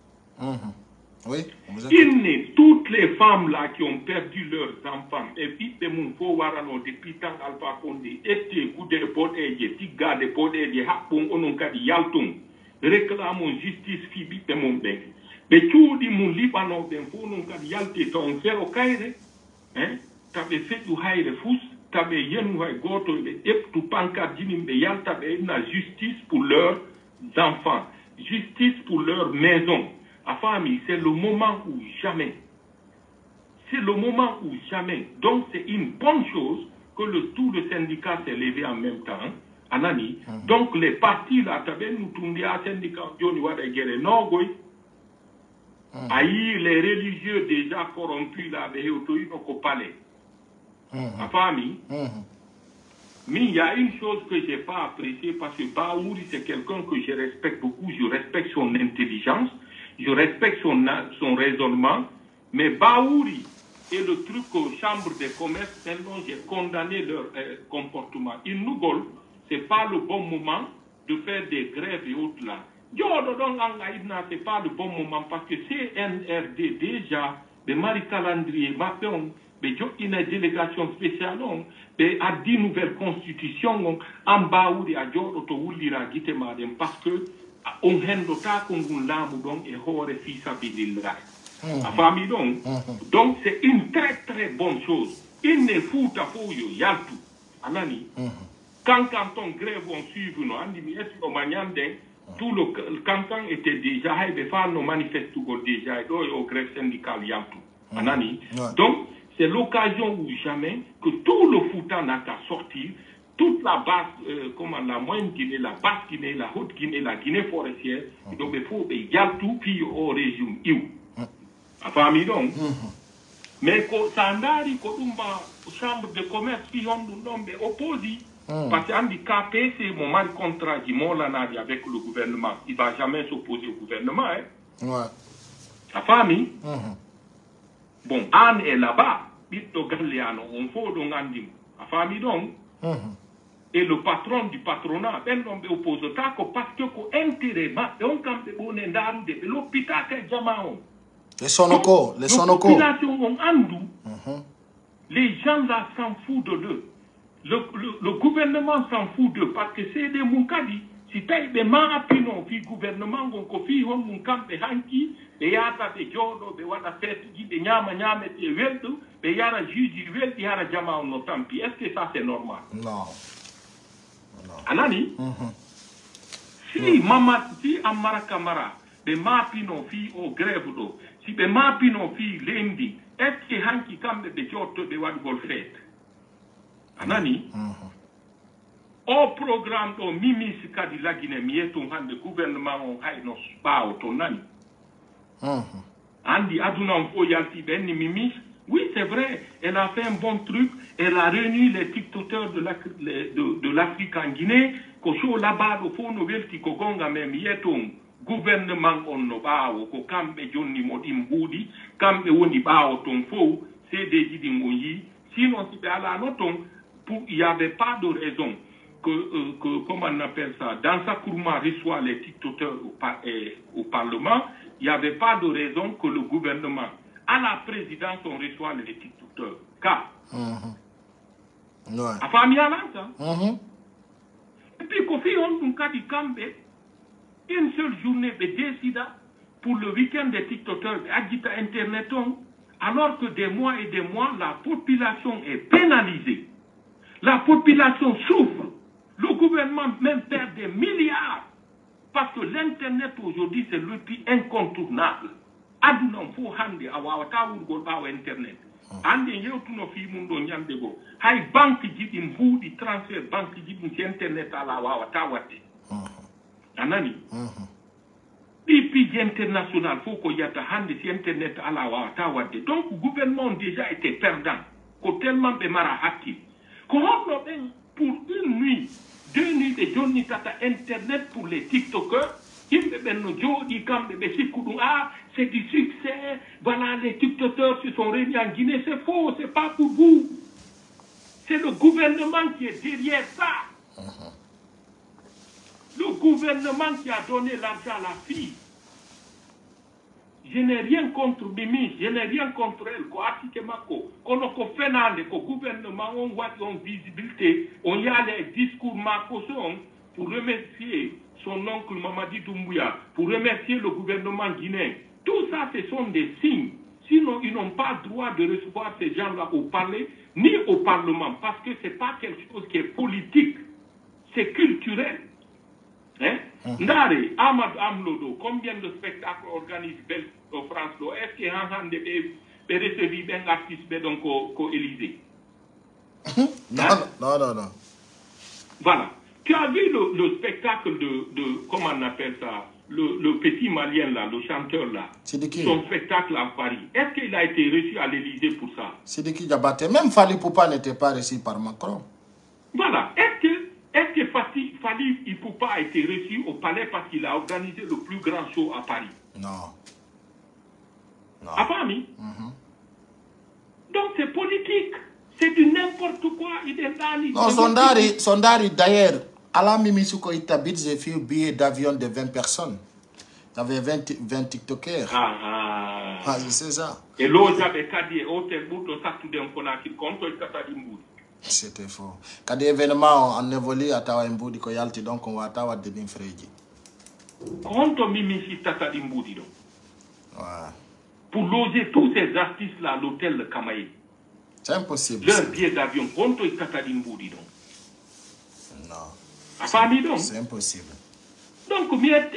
oui, toutes les femmes là qui ont perdu leurs enfants et puis de mon fo warano depuis tant Alpha Condé était goudé podeje tiga de podeje happon onon kadi yaltum réclamons justice fi bi de mon ben be ciudi mon Libano ben fo non kadi yalte ton fero kayre hein tabe fetu hayre fous tabe yenu hay goto be eptu pancarte jinimbe yalta be na justice pour leurs enfants, justice pour leur maison. À famille, c'est le moment ou jamais. C'est le moment ou jamais. Donc, c'est une bonne chose que tout le syndicat s'est levé en même temps. Anani. Donc, les partis, là, nous tournons à syndicat, aïe, les religieux déjà corrompus, là, au palais. À famille. Mais il y a une chose que je n'ai pas appréciée parce que Baouri, c'est quelqu'un que je respecte beaucoup. Je respecte son intelligence. Je respecte son raisonnement, mais Baouri et le truc aux chambres de commerce, maintenant j'ai condamné leur comportement. Ils nous golent, ce n'est pas le bon moment de faire des grèves et autres là. Ce n'est pas le bon moment parce que CNRD déjà, le Marie Calendrier, une délégation spéciale, a 10 nouvelles constitutions en Baouri à Djoroto Wulira Gitemadem parce que on hendota kongun lamu donc et hore fisa bidillah. La famille donc c'est une très très bonne chose. Il ne faut pas foyo yaltu anani. Quand on grève on suit no andi mi est au magnande tout le canton était déjà des femmes no manifeste go déjà et au grève syndicale yaltu anani. Donc c'est l'occasion ou jamais que tout le Fouta n'a qu'à sortir. Toute la basse, la moyenne Guinée, la basse Guinée, la haute Guinée, la Guinée forestière, donc il faut qu'il y a tout puis au régime. La famille donc. Mais quand ça n'a chambre de commerce, puis on oppose. Parce qu'un handicapé, c'est mon mal contrat qui avec le gouvernement. Il ne va jamais s'opposer au gouvernement. La famille. Bon, Anne est là-bas. On faut donc la famille donc. et le patron du patronat, ben non be opposota ko parce que ko intérêt ma on kambe boné ndaru de l'hôpital ke jamao. Les sonoko. La population on andou. Les gens là s'en foutent de eux. Le gouvernement s'en fout d'eux parce que c'est des moukadi. Si taille be ma apino fi gouvernement on ko fi hon mun kambe hanki be yata be jodo be wada fête gi be nyama te weldu be yara juge weldi yara jamao no tampi. Est-ce que ça c'est normal? Non. Anani? Si mama si amara kamara be mapino fi o grève do si be mapino fi lendi est-ce que hanki kambe be jotto be wad gol fête anani o programme do mimis kadi lagine mieto hande gouvernement on hayno spao to nani andi aduna on fo yalti ben mimis. Oui, c'est vrai, elle a fait un bon truc, elle a réuni les TikTokers de l'Afrique en Guinée, Kocho là-bas, au fond, nouvelle Tikogonga, même yeton, gouvernement on no bao, ko kambe jonni modim boudi, kambe woni bao ton faux, c'est des didingoyi, sinon si à la noton, il n'y avait pas de raison que, comment on appelle ça, dans sa Kourma reçoit les TikTokers au Parlement, il n'y avait pas de raison que le gouvernement à la présidence, on reçoit les TikTokers. Car, à famille à l'an, et puis, Kofi, on a dit une seule journée, de décida pour le week-end des TikTokers, agita Internet, alors que des mois et des mois, la population est pénalisée. La population souffre. Le gouvernement même perd des milliards. Parce que l'Internet aujourd'hui, c'est l'outil incontournable. Aduna fo hande awawata wurgol bawo internet hande yewtuno fi mum do nyande go hay banque jidin huudi transfert banque jidin ci internet ala wawata watte anani BP international faut ko yata hande ci internet ala wawata watte donc gouvernement déjà était perdant ko tellement be mara hakki ko honno ben pour une nuit 2 nuits de journée tata internet pour les TikTokers. C'est du succès, voilà, les TikTokers se sont réunis en Guinée, c'est faux, c'est pas pour vous. C'est le gouvernement qui est derrière ça. Le gouvernement qui a donné l'argent à la fille. Je n'ai rien contre Mimi, je n'ai rien contre elle. Quand on fait le gouvernement, on voit une visibilité, on y a les discours Makoson pour remercier son oncle Mamadi Doumbouya, pour remercier le gouvernement guinéen. Tout ça, ce sont des signes. Sinon, ils n'ont pas le droit de recevoir ces gens-là au palais, ni au Parlement, parce que ce n'est pas quelque chose qui est politique, c'est culturel. Hein? Ndare, Ahmad Amlodo, combien de spectacles organise Belle France? Est-ce qu'il y a un hand de recevoir un artiste donc au Élysée? Non. Voilà. Tu as vu le spectacle de comment on appelle ça, le petit malien là, le chanteur là, son spectacle à Paris. Est-ce qu'il a été reçu à l'Élysée pour ça? C'est de qui Diabaté. Même Fali Poupa n'était pas reçu par Macron. Voilà. Est-ce que Fali Poupa a été reçu au palais parce qu'il a organisé le plus grand show à Paris? Non. À Paris? Donc c'est politique. C'est du n'importe quoi. Il est dans non, Sondari d'ailleurs, à la Mimisuko Itabit, j'ai fait un billet d'avion de 20 personnes. Il y avait 20 TikTokers. C'est ça. Et l'autre avait Kadi, hôtel Bourdo, ça tout d'un qu'on a qui compte, c'était faux. Quand des événements en évolue à Tawamboudi, donc on va avoir des infrégies. Compte Mimisi Tatadimboudi. Ouais. Pour loger tous ces artistes-là à l'hôtel de Kamaï. C'est impossible. Leur billet d'avion, compte Tatadimboudi. Non. C'est impossible. Donc,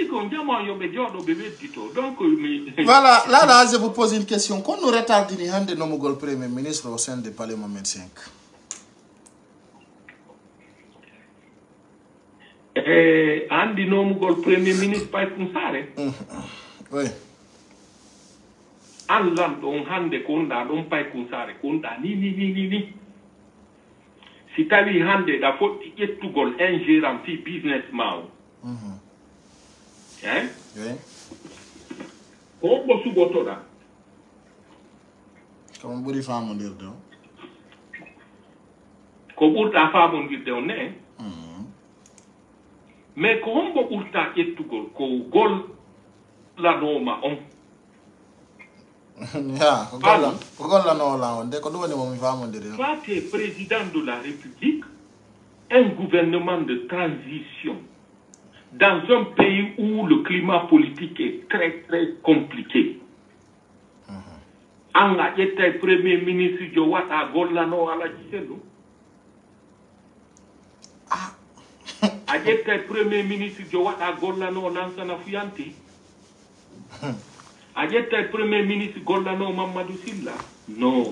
voilà, là, je vous pose une question. Quand nous retardons de nos Premier ministre au sein du Parlement 25? Andi nomugol Premier ministre pas Kunsare. Oui. Allah don hande konda don pas Kunsare konda ni. Si tali hande da foti yettugol un gérant fi businessman. Hein? Oui. Ko bosu botoda. Comment vous femme dire donc? Ko burta femme dire de on est. mais ko hombo ɓurta ƴettugol ko gol lanoma on ya ko gollanola on de ko ɗum woni momi famodiri soit tu es président de la République, un gouvernement de transition dans un pays où le climat politique est très très compliqué. Anga était premier ministre jo wata gollano ala jiselu. A était premier ministre jo wata gollano Lansana Fuyanti. A était premier ministre gollano Mamadou Silla. Non.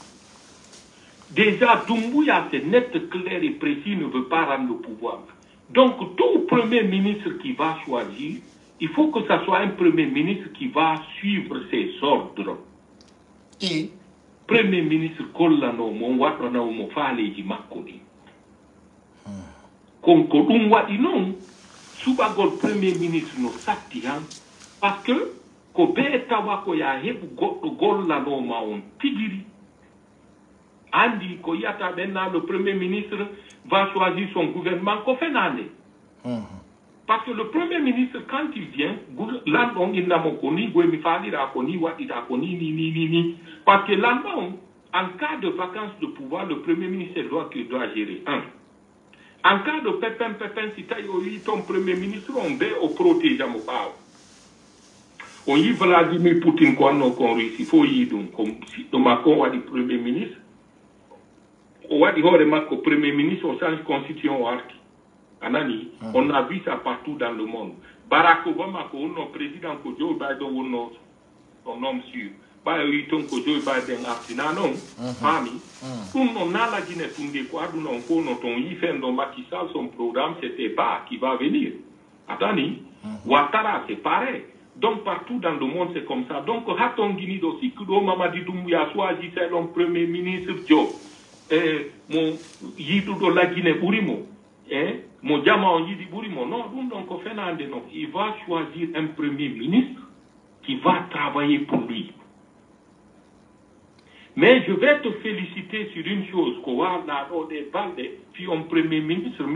Déjà, Doumbouya, c'est net, clair et précis, ne veut pas rendre le pouvoir. Donc, tout premier ministre qui va choisir, il faut que ce soit un premier ministre qui va suivre ses ordres. Et Premier ministre Kollano, mon watana ou mon faleji makoni. Konko dum wadi non, subagol premier ministre no satti han, parce que, ko beta wako ya hebu gollano ma on tigiri. Andi ko yata maintenant le premier ministre va choisir son gouvernement ko fenande. Parce que le premier ministre quand il vient, l'andon il n'a mon koni, mi fali ra koni wati ra koni ni. Parce que l'andon, en cas de vacances de pouvoir, le premier ministre doit gérer. En cas de pépin, si tu as ton premier ministre, on va au protéger mon pao. On y Vladimir Poutine quoi non qu'on réussit, il faut y donc comme si Macron a dit premier ministre. On a dit au premier ministre au sens constitution arc. Anani, on a vu ça partout dans le monde. Barack Obama, notre président, Joe Biden, son homme sûr. Bah, il tombe Joe Biden à non, famille. On a la Guinée, son programme, c'était pas qui va venir. Attendez, Ouattara, c'est pareil. Donc, partout dans le monde, c'est comme ça. Donc, Haton Guinée aussi, que Mamadi Doumbouya choisi, c'est le premier ministre Joe. Mon Yidou de la Guinée, Bourimo. Mon diamant Yidi Bourimo. Non, donc, il va choisir un premier ministre qui va travailler pour lui. Mais je vais te féliciter sur une chose, puis un premier ministre,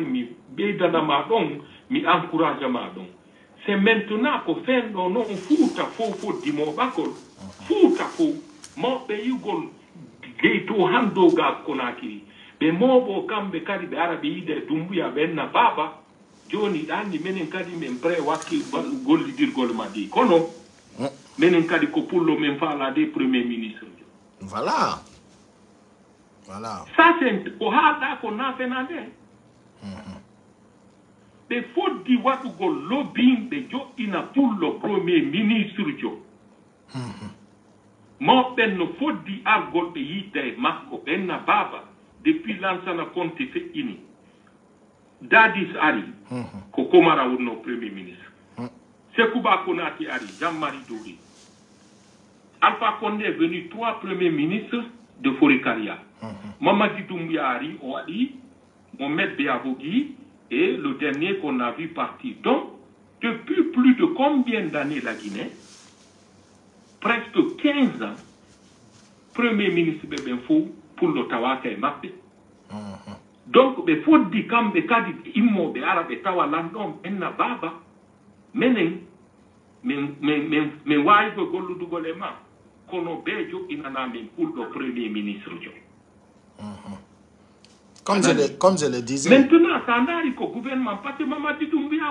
mi encourage Madon. C'est maintenant qu'on fait non fouta faux dimo bakol. Fouta faux. Mon pays gol geito hando ga konakiri. Be mobo kambe kadi be arabi de Doumbouya benna baba. Joni dani menen kadi men pre waki gol dir gol madi. Kono menen kadi ko pullo men fala des premiers ministres. Voilà. Voilà. Ça c'est ko hada ko na fenande. Il faut dire que le lobbying de Joe ina pour le premier ministre Joe. Moi, il faut dire que le pays Marco Benna Baba, depuis l'ancien compte fait ini. Dadis Ari, Kokomara ou non premier ministre. Sekouba Konati Ari, Jean-Marie Douri. Alpha Condé est venu 3 premiers ministres de Forikaria. Mamadi Doumbouya Ari, Oadi, Mohamed Beavogui, et le dernier qu'on a vu partir. Donc, depuis plus de combien d'années la Guinée? Presque 15 ans, Premier ministre Bebenfo pour l'Ottawa est mappé. Donc, il faut dire quand il y a des immo de Arabe Tawa Landon, enna baba, menen, men waï de Golu du Golema, kono bejo inana men pour le Premier ministre. Comme je le disais. Maintenant, ça n'a qu'au gouvernement, parce que Mamadi Doumbouya,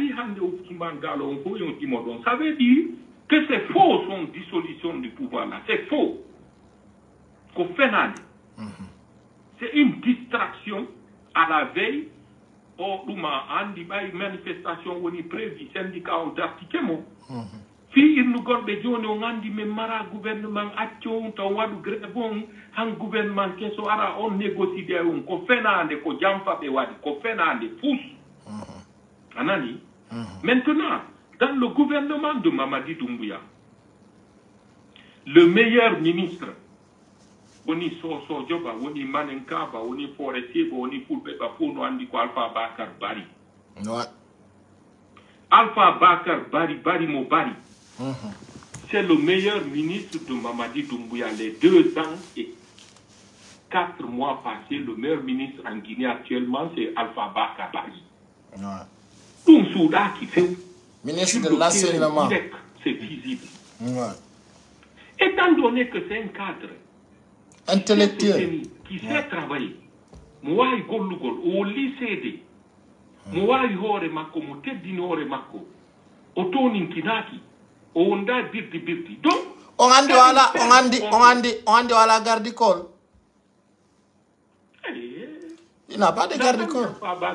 ça veut dire que c'est faux son dissolution du pouvoir là. C'est faux. Qu'on fait nada. C'est une distraction à la veille. Or, il y a une manifestation où il est prévu, syndicat ou d'article. Si il nous garde des gens, on a dit, mais mara gouvernement, action, on grève, un gouvernement qui sera, on négocie, on fait nade, on jamfa, on fait nade, pousse. Anani. Maintenant, dans le gouvernement de Mamadi Doumbouya, le meilleur ministre, on y so joba, on y manenkaba, on y forestier, on y poulpeba, on y Alpha Bakar Bari. Alpha Bakar Bari Mobari. C'est le meilleur ministre de Mamadi Doumbouya. Les 2 ans et 4 mois passés, le meilleur ministre en Guinée actuellement, c'est Alpha Bakar Bari. ɗum suuɗaki few ministre de l'enseignement c'est visible. ouais. Étant donné que c'est un cadre intellectuel qui sait travailler, mo wawi gollugol o lycée mo wawi hoore makko mo teddini hoore makko o toninkinaki o wonda birdi donc on andi wala garde corps. Il n'a pas de garde corps.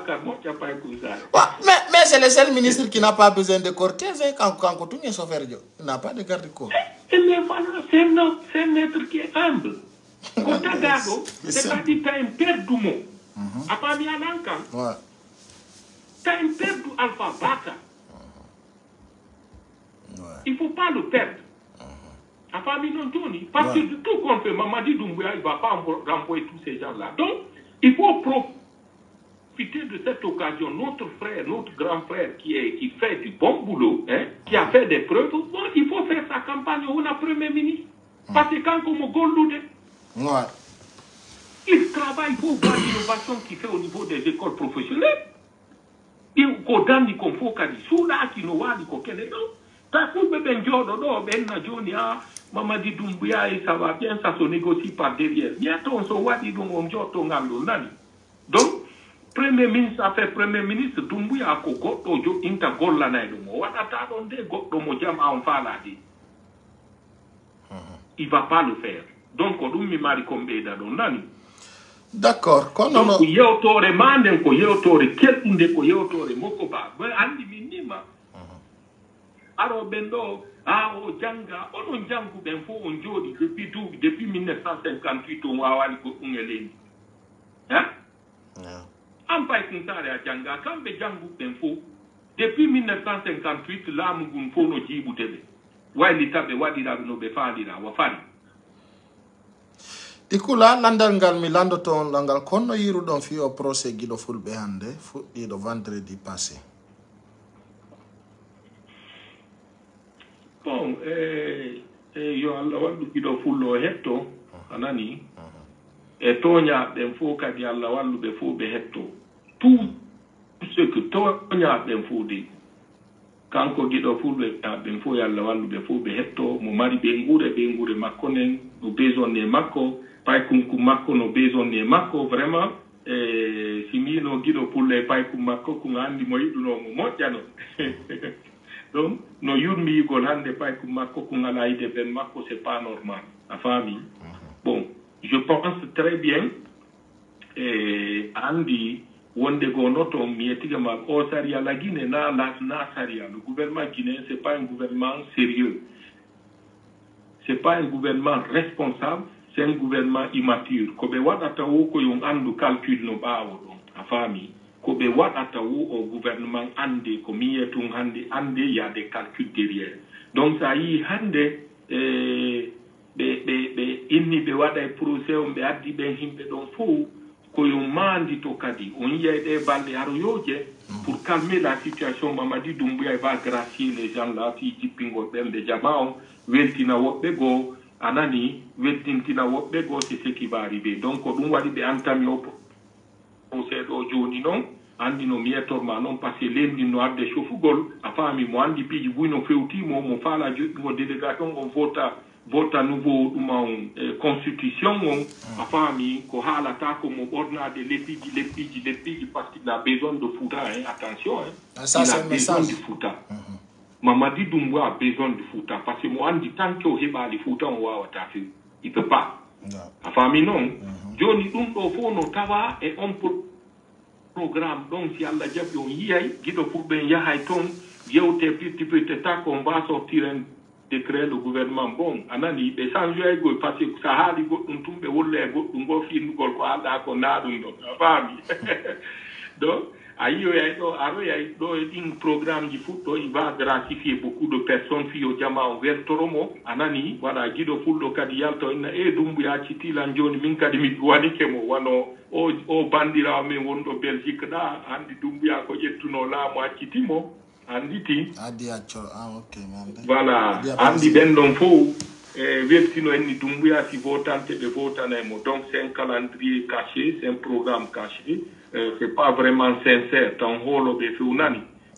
Mais c'est le seul ministre qui n'a pas besoin de cortège quand tout est chauffeur. Il n'a pas de garde corps. Mais voilà, c'est un être qui est humble. Quand c'est pas dit t'as un perdu mot. A pas mis en encan. Ouais. T'as un perdu alpha bata. Il faut pas le perdre. A pas mis non Tony. Parce que tout compte fait, Mamadi Doumbouya, il va pas renvoyer tous ces gens-là. Donc, il faut profiter de cette occasion. Notre frère, notre grand frère qui fait du bon boulot, hein, qui a fait des preuves, bon, il faut faire sa campagne au premier ministre. Parce que quand on Goloude, il travaille pour voir l'innovation qu'il fait au niveau des écoles professionnelles. Il faut donner comme faut qu'il soula qui nous a dit qu'on connaît. T'as pour ben Jodo, ben Najoni, Mamadi Doumbouya, et ça va bien, ça se négocie par derrière. Bientôt, on se voit, dit donc, on joue nani. Donc, Premier ministre a fait Premier ministre, Doumbouya a kogoto, jo inta golla na edomo. Wadata donde goto mo jam a on fa la di. Il va pas le faire. Donc, on mi mari kombe da don nani. D'accord. Donc, ko yewtore manden ko yewtore keltunde ko yewtore moko ba. Andi minima. Alors, bendo, o janga, on jangu ben fo on jodi depuis 1958 on wawali ko ungeleni. Hein? En pas à janga, quand be jangu ben fo, depuis 1958, là, moun fo no jibu tebe. Wali tabe wadi da no be fali da wafali. Ikula landal ngal mi lando ton langal konno yiru don fi o procès gido fulbe hande fuɗɗi do vendredi passé. Bon, yo Allah wallu gido fullo hetto anani e toña ben fo kadi Allah wallu be fo be hetto tout ce que toña ben fo de kanko gido fulbe ben fo Allah wallu be fo be hetto mo mari be ngure makko nen no besonne makko pay kunku makko no besonne makko vraiment simino gido pulle pay kunku makko ko andi mo yiduno mo mojjano. Donc, no yurmi gol hande pay ko makko ko ngala ide ben makko c'est pas normal la famille. Bon, je pense très bien andi wonde go noto mi etigama o saria la Guinée na saria le gouvernement guinéen c'est pas un gouvernement sérieux. C'est pas un gouvernement responsable, c'est un gouvernement immature. Ko be wadata wo ko yon andu calcul no bawo don la famille. Ko be wadata wo au gouvernement ande ko miyetum hande ande il y a des calculs derrière. Donc ça y hande be inni be wada procès on be addi ben himbe don fo ko yo mandi to kadi on yede balde haro yoje pour calmer la situation. Mamadi Doumbouya va gracier les gens là qui jipingo ben de jamao weltina wobbe go anani weltintina wobbe go c'est ce qui va arriver. Donc ko dum wadi be entami o procès do joni non andi no mietorma non parce que lendi no abde chofugol afami mo andi piji buino fewtimo mo fala joddugo délégation on vota nouveau constitution on afami ko halata ko mo bornade lepiji parce qu'il a besoin de Fouta hein, attention hein. Ça c'est un message du Fouta. Mamadi Doumbouya a besoin de Fouta parce que mo andi tant que heba li Fouta on wawata fi il peut pas afami non joni dum do fo no tawa et on peut programme donc si Allah jabi on yiyay gido pour ben yahay ton yewte petit ta qu'on va sortir un décret le gouvernement bon anani be changer go parce que ça hali go dum tumbe wolle go dum go fi ngol ko ala ko na dum do fami donc ayo ya do aro ya do un programme du foot il va gratifier beaucoup de personnes fi o jama o vertoromo anani voilà gido fullo kadi yalto ina e Doumbouya citi lan joni min kadi mi wani kemo wano o bandira men wondo Belgique da andi Doumbouya ko jettuno laamo accitimo anditi adi accio ok mande voilà andi ben don fo vertino enni Doumbouya si votante be votanemo donc c'est un calendrier caché, c'est un programme caché. C'est pas vraiment sincère tant holo be feunani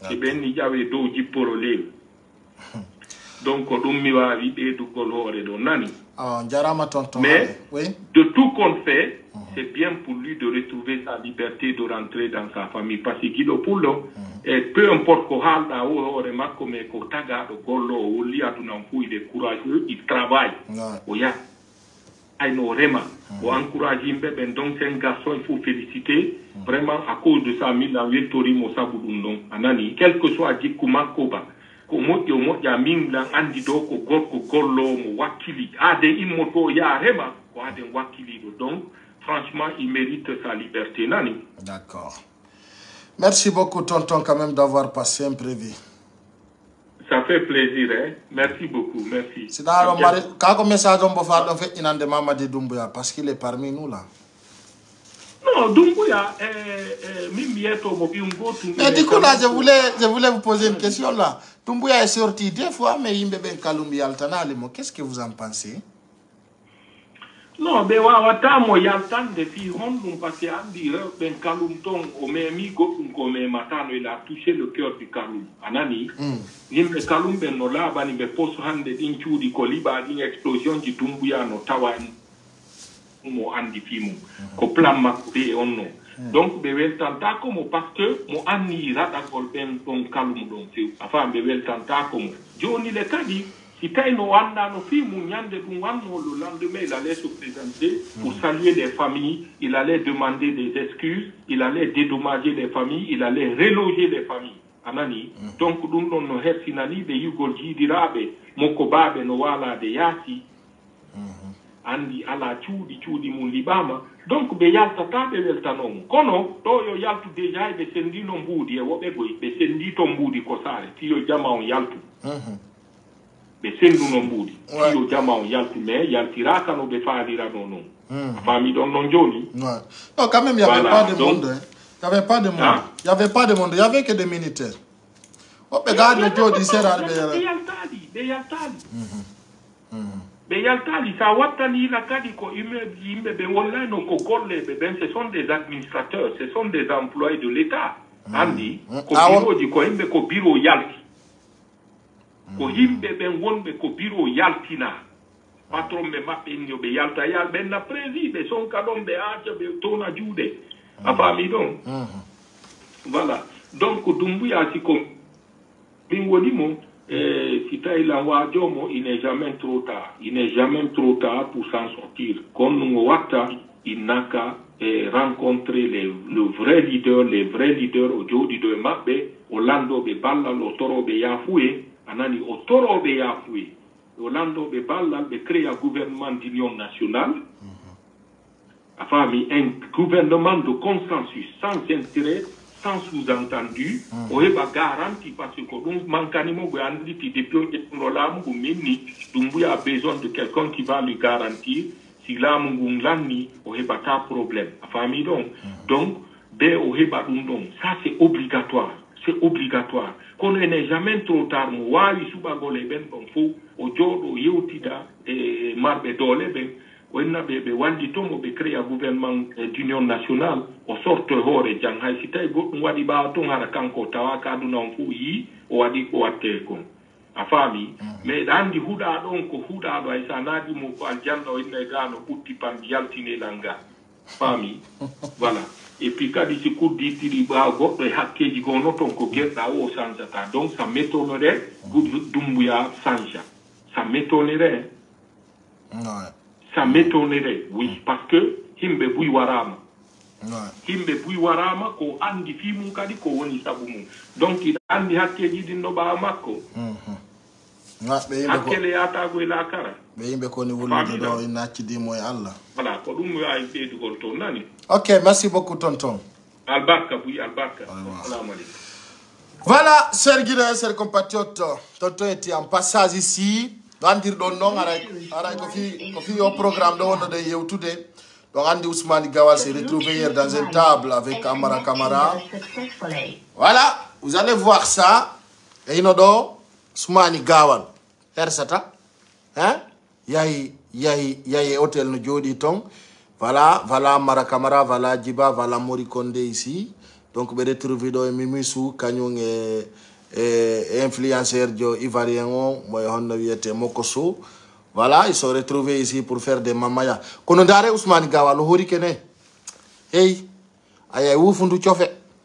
e benni jawe dow jipporo lew donc ɗum mi wawi ɓeydugol hoore ɗo nani jarama tonton mais oui. de tout compte fait c'est bien pour lui de retrouver sa liberté de rentrer dans sa famille parce que guiɗo pullo et peu importe ko haalɗa o hoore makko mais ko tagaɗo gollo o wolli adunan fou il est courageux il travaille o yaha ayno rema o encourage yimɓe ɓen donc c'est un garçon il faut féliciter vraiment à cause de ça min an weltorimo sabu ɗum ɗon a nani quel que soit jikku makko ba ko moƴƴi o moƴƴa min lan andi dow ko gorko gollomo wakkili ade immoto ya rema ko aden wakkiliɗo donc franchement il mérite sa liberté nani. D'accord, merci beaucoup tonton quand même d'avoir passé un prévu. Ça fait plaisir, hein. Merci beaucoup, merci. C'est dans le mari, quand message on peut faire, on fait inande Mamadi Doumbouya parce qu'il est parmi nous là. Non, Doumbouya, mais du coup là, je voulais vous poser une question là. Doumbouya est sorti deux fois, mais il me Kalumbi Altana, qu'est-ce que vous en pensez? Non, mais watamo yaltande fi hondum parce que andi ben kalum ton o memi gotum ko me matano il a touché le cœur du kalum anani yimbe kalum ben no labani be poso hande din ciudi ko liba din explosion di Doumbouya no tawani mo andi fi mum ko plan makko be onno donc be weltanta ko mo parce que mo anni radagol ben ton kalum don fi afa be weltanta ko mo joni le kadi si Taïno Wanda no film Nyande Dunwano le lendemain il allait se présenter pour saluer les familles, il allait demander des excuses, il allait dédommager les familles, il allait reloger les familles. Anani, donc nous no hersinani be yugol jidirabe mokobabe no wala de yasi andi ala ciudi mun libama donc be yalta tabe weltanom kono to yo yaltu déjà be sendino mbudi e wobe goy be sendito mbudi ko sare ti yo jama on yaltu be sendu no mbudi yo jama on yalti mais yaltira kano be faadira non famille don non joni non quand même il y avait pas de monde il y avait pas de monde il y avait pas de monde il y avait que des militaires o be garde jodi seral be yaltali sa wattani la kadi ko yimbe be wallano ko golle be ben ce sont des administrateurs ce sont des employés de l'état andi ko bureau di ko yimbe ko bureau yalti ko yimbe ben wonbe ko bureau yaltina patron be mabbe nyobe yalta yal ben na prési be son kadon be acha be tona juude afami don voilà donc Doumbouya si ko min woni mo si taïla wajomo il n'est jamais trop tard il n'est jamais trop tard pour s'en sortir comme nous wata il n'a qu'à rencontrer le vrai leader les vrais leaders au jodi de mabbe Orlando be balla lo toro be yafoué anani o toro be yafoué Orlando be balla be créer un gouvernement d'union nationale afami un gouvernement de consensus sans intérêt sans sous-entendu o heba garanti parce que donc mankanimo be andi ti depuis no lamu ko minni Doumbouya a besoin de quelqu'un qui va lui garantir si lamu ngulani o heba ta problème afami donc be o heba dum don ça c'est obligatoire kono n'est jamais trop tard mo wawi subagole ben bon fo o jodo yewtida e marbe dole ben wenna be wandi tomo be créer gouvernement d'union nationale o sorto hore jang hay si tay goddum wadi ba ton hara kanko tawa kaduna on fu yi o wadi ko watte ko a fami mais andi huda don ko huda do ay sanadi mo ko aljanna o inne gano butti pam yaltine langa fami voilà et puis quand il se court dit ba goddo e hakkeji gono ton ko gerda o sanjata donc ça m'étonnerait Doumbouya sanja ça m'étonnerait ça m'étonnerait oui parce que himbe buy warama ko andi fi mum kadi ko woni sabu mum donc il andi hakkeji dinno ba makko hakkele yatago e lakara be yimbe ko ni wolude do ina cidimo e Allah voilà ko dum ay beedugol to nani. Ok, merci beaucoup tonton. Albarka buy albarka. Assalamu alaikum. Voilà, chers guinéens, chers compatriotes, tonton était en passage ici. Andir don non ara ko fi au programme de wono de yewtude. Donc Andi Ousmane Gawal s'est retrouvé hier dans une table avec Amara Kamara. Voilà, vous allez voir ça. Et inodo Ousmane Gawal. Hersata. Hein? Yayi hôtel no jodi ton. Voilà Amara Kamara, voilà Djiba, voilà Mori Kondé ici. donc ɓe retrouvé ɗo e Mimisu kañum e influenceur jo ivoirien o moye honno wiyete Mokoso. Voilà, ils sont retrouvés ici pour faire des mamaya. Kono ndare Ousmane Gawal o hori kene. Hey, aya wufundu chofe.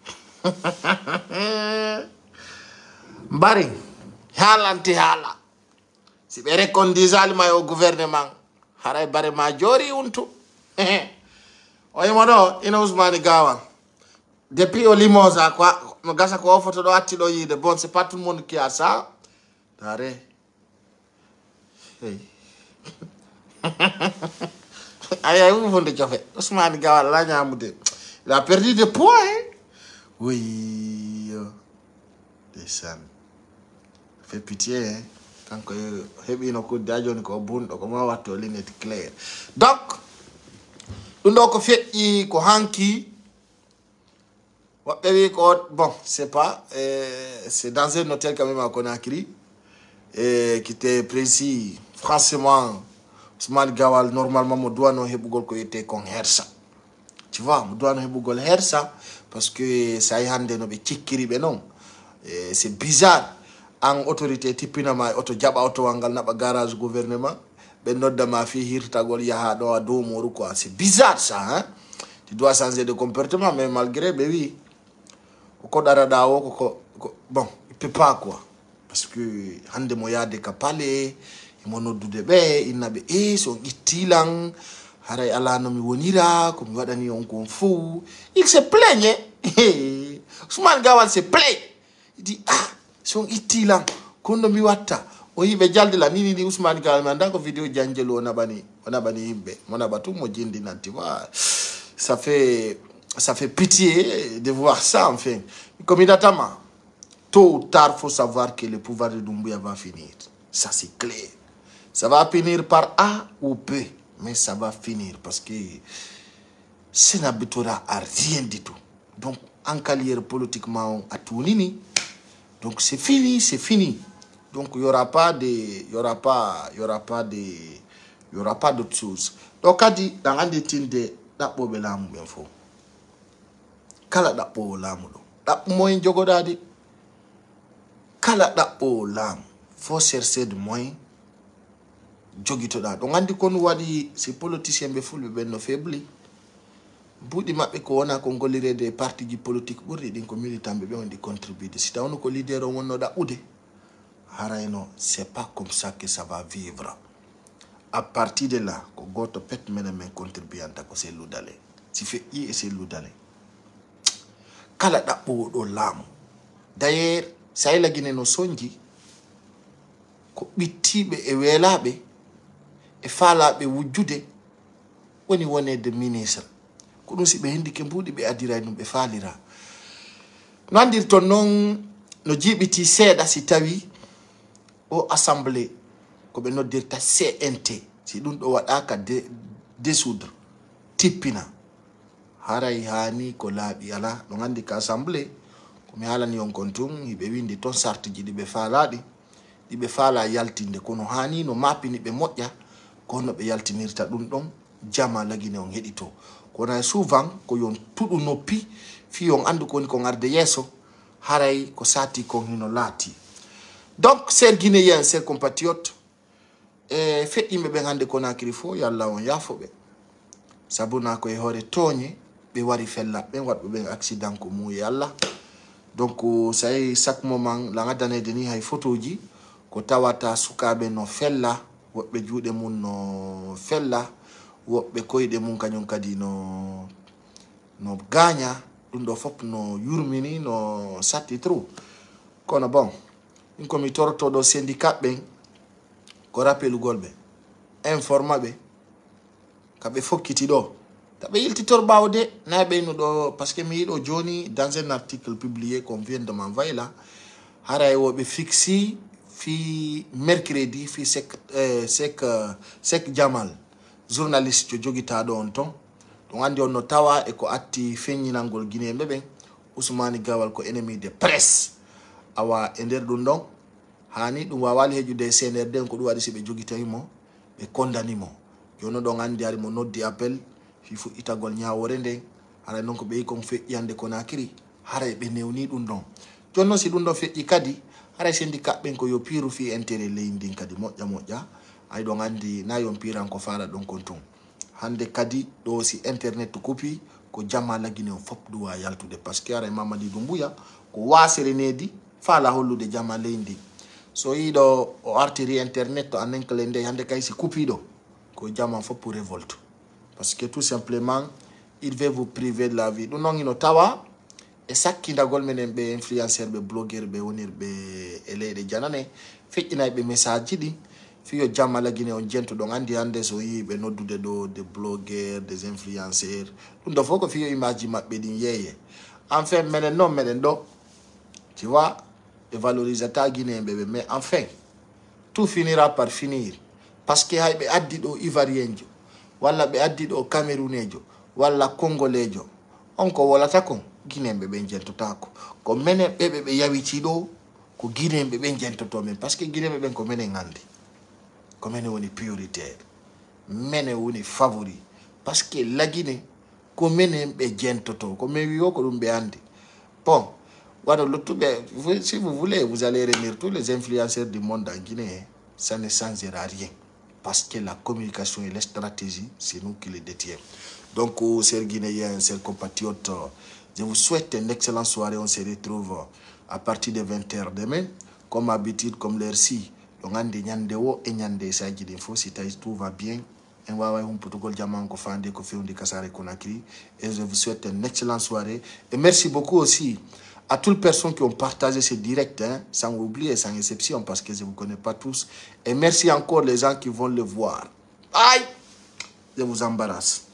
Mbari, halanti hala. Si ɓe recondisali ma au gouvernement, haray bare ma jori untu. Oyimo ɗo, ina Ousmane Gawal. Depuis au Limosa, quoi, no gasa ko photo do atti do yide. Bon, c'est pas tout le monde qui a ça. Tare. Hey. Aïe, où vous de fait? Ousmane Gawal, là, il a perdu des poids, hein? Oui. Descend. Fait pitié, hein? Quand il y a un coup d'agent, il y a un bon, comment va te lunette claire. Donc, nous fait ko hanki. Bon, c'est pas, c'est dans un hôtel quand même à Conakry, qui était précis, franchement, Ousmane Gawal, normalement, je dois nous hebugol ko était con hersa. Tu vois, je dois nous hebugol hersa, parce que ça y hande no be chikiri be non. C'est bizarre, en autorité tipina ma auto jaba auto wangal na ba garage gouvernement, ben nodda ma fi hirtagol yaha do do moru quoi. C'est bizarre ça, hein. Tu dois changer de comportement, mais malgré, ben oui. Bon, il peut pas quoi. Parce que hande moya de kapale, imono dudebe, inabe son itilang, haray ala no mi wonira, comme wadani on konfu. Il se plaigne. Ousmane Gawal se plaint. Il dit ah, son itilang, kondo mi watta. Oyi be jalde la nini Ousmane Gawal mandako vidéo janjelo onabani imbe. Monabatu mo jindi nanti wa. Ça fait pitié de voir ça, enfin. Comme il attend, tôt ou tard, il faut savoir que le pouvoir de Doumbouya va finir. Ça, c'est clair. Ça va finir par A ou B, mais ça va finir parce que ça n'habitera à rien du tout. Donc, en carrière politiquement, à tout nini. Donc, c'est fini, c'est fini. Donc, il n'y aura pas d'autre chose. Donc, on dit, dans un détenu de la poblamu info. Kala ɗaɓɓowo laamu ɗo ɗaɓɓu moyen jogoɗade kala ɗaɓɓowo laamu faut chercher de moyen jogitoɗa ɗo gandi kon waɗi si politicien ɓe fulɓe ɓen no faibli buuɗi maɓɓe ko wona ko gollirede parti ji politique ɓurɗi ɗin ko militant ɓe ɓe wonɗi contribude si tawno ko leader o wonno ɗaɓɓude harayno c'est pas comme ça que ça va vivre. À partir de là ko goto pet menen men contribuanta ko c'est ludale si feƴƴi e c'est ludale kala ɗaɓɓowo ɗo laamu d'ailleurs sayla guine no sonji ko ɓittiɓe e weelaɓe e faalaɓe wujjude woni wonede ministre ko ɗum si ɓe hendike mbuɗi ɓe adira ɗum ɓe faalira no andirton noon no jiɓiti seeɗa si tawi o assemblée ko ɓe noddirta CNT si ɗum ɗo waɗaka désoudre tippina haray hani ko laaɓi ala no gandi ka assemblée komi haalani on kon tun hiɓe windi toon sartiji ɗiɓe faalaɗi ɗiɓe faala yaltinde kono hani no mapini ɓe moƴƴa kono ɓe yaltinirta ɗum ɗon jama lagine on heɗito kono souvent ko yon tuɗu noppi fi on andu koni ko arde yeeso haray ko sati kon hino laati. Donc ser guinéen ser compatriote feƴƴimɓe ɓe hande Conakry fo yalla on yafoɓe sabuna ko e hoore tooñe ɓe wari fella ɓen waɗɓe ɓen accident ko muuye Allah. Donc ça y chaque moment la gadanede ni hay photo ji ko tawata sukaɓe no fella woɓɓe juuɗe mum no fella woɓɓe koyɗe mum kañum kadi no gaña ɗum ɗo fop no yurmini no satti trop kono bon ɗum komi torotoɗo syndicat ɓen ko rappelugol ɓe informa ɓe kaɓe fokkiti ɗo taɓe yiltitor ɓawde na ɓeyno ɗo par ce que mi yiɗo joni dans un article publié qu'on vient de m'envoyer là haray woɓe fixi fi mercredi fi sek Jamal journaliste jo joguitaɗo on ton ɗum andi on no tawa e ko atti feññinalngol guinéɓe ɓen Ousmane Gawal ko ennemi de presse awa e nder ɗum ɗon hani ɗum wawali heƴude CNRD ko ɗum waɗi si ɓe joguitayimo ɓe condamnimo joni ɗon andi ari mo noddi appel fi fuɗɗitagol ñawore nden haray noon ko ɓe yi kon feƴƴi hande Conakry haray ɓe newni ɗum ɗon jonnon si ɗum ɗon feƴƴi kadi haray sendi kaɓɓen ko yo piiru fi intérêt leydi ndin kadi moƴƴa ay ɗon andi na yon piran ko fara ɗon kon ton hande kadi ɗo si internet kupi ko jamma lagine o fop duwa yaltude par ce que aray Mamadi Doumbouya ko wasere nedi faala hollude jamma leydi so yiɗo o artiri internet to anen kele nde hande kay si kupiɗo ko jamma fop pour révolte parce que tout simplement il veut vous priver de la vie ɗum noon ino tawa e sakkindagol menen ɓe influenceur ɓe blogueur ɓe wonirɓe e leyɗe janane feƴƴinay ɓe message ɗi fiyo jamma lagine on jentuɗon andi hande so yi ɓe noddude ɗo des blogueur des influenceurs ɗum ɗo fof ko fiyo image ji maɓɓe ɗin yeeye enfin menen noon meɗen ɗo tu vois ɓe valorisata guinéen ɓe mais enfin tout finira par finir parce que hay ɓe addi ɗo ivoirien jo walla ɓe addi ɗo camerounejo walla congolejo on ko wolata kon guinéen ɓe jentotako ko menen ɓeɓe ɓe yawiti ɗo ko guinéen ɓe jentoto men parce que guinéen ɓen ko menen andi ko menen woni prioritaire menen woni favori parce que la Guinée ko menen ɓe jentoto ko men wi o ko ɗum ɓe andi bon voilà si vous voulez vous allez réunir tous les influenceurs du monde en Guinée ça ne changera rien parce que la communication et la stratégie c'est nous qui les détiennent donc chers Guinéens chers compatriotes je vous souhaite une excellente soirée on se retrouve à partir de 20h demain comme habitude comme l'heure ci donc andi nyande wo e nyande sa jidin fo si tout va bien en wawa humputugol jaman ko fande ko fewndi Kasare Conakry et je vous souhaite une excellente soirée et merci beaucoup aussi à toutes les personnes qui ont partagé ce direct sans oublier sans exception parce que je ne vous connais pas tous et merci encore les gens qui vont le voir. Aïe, je vous embarrasse.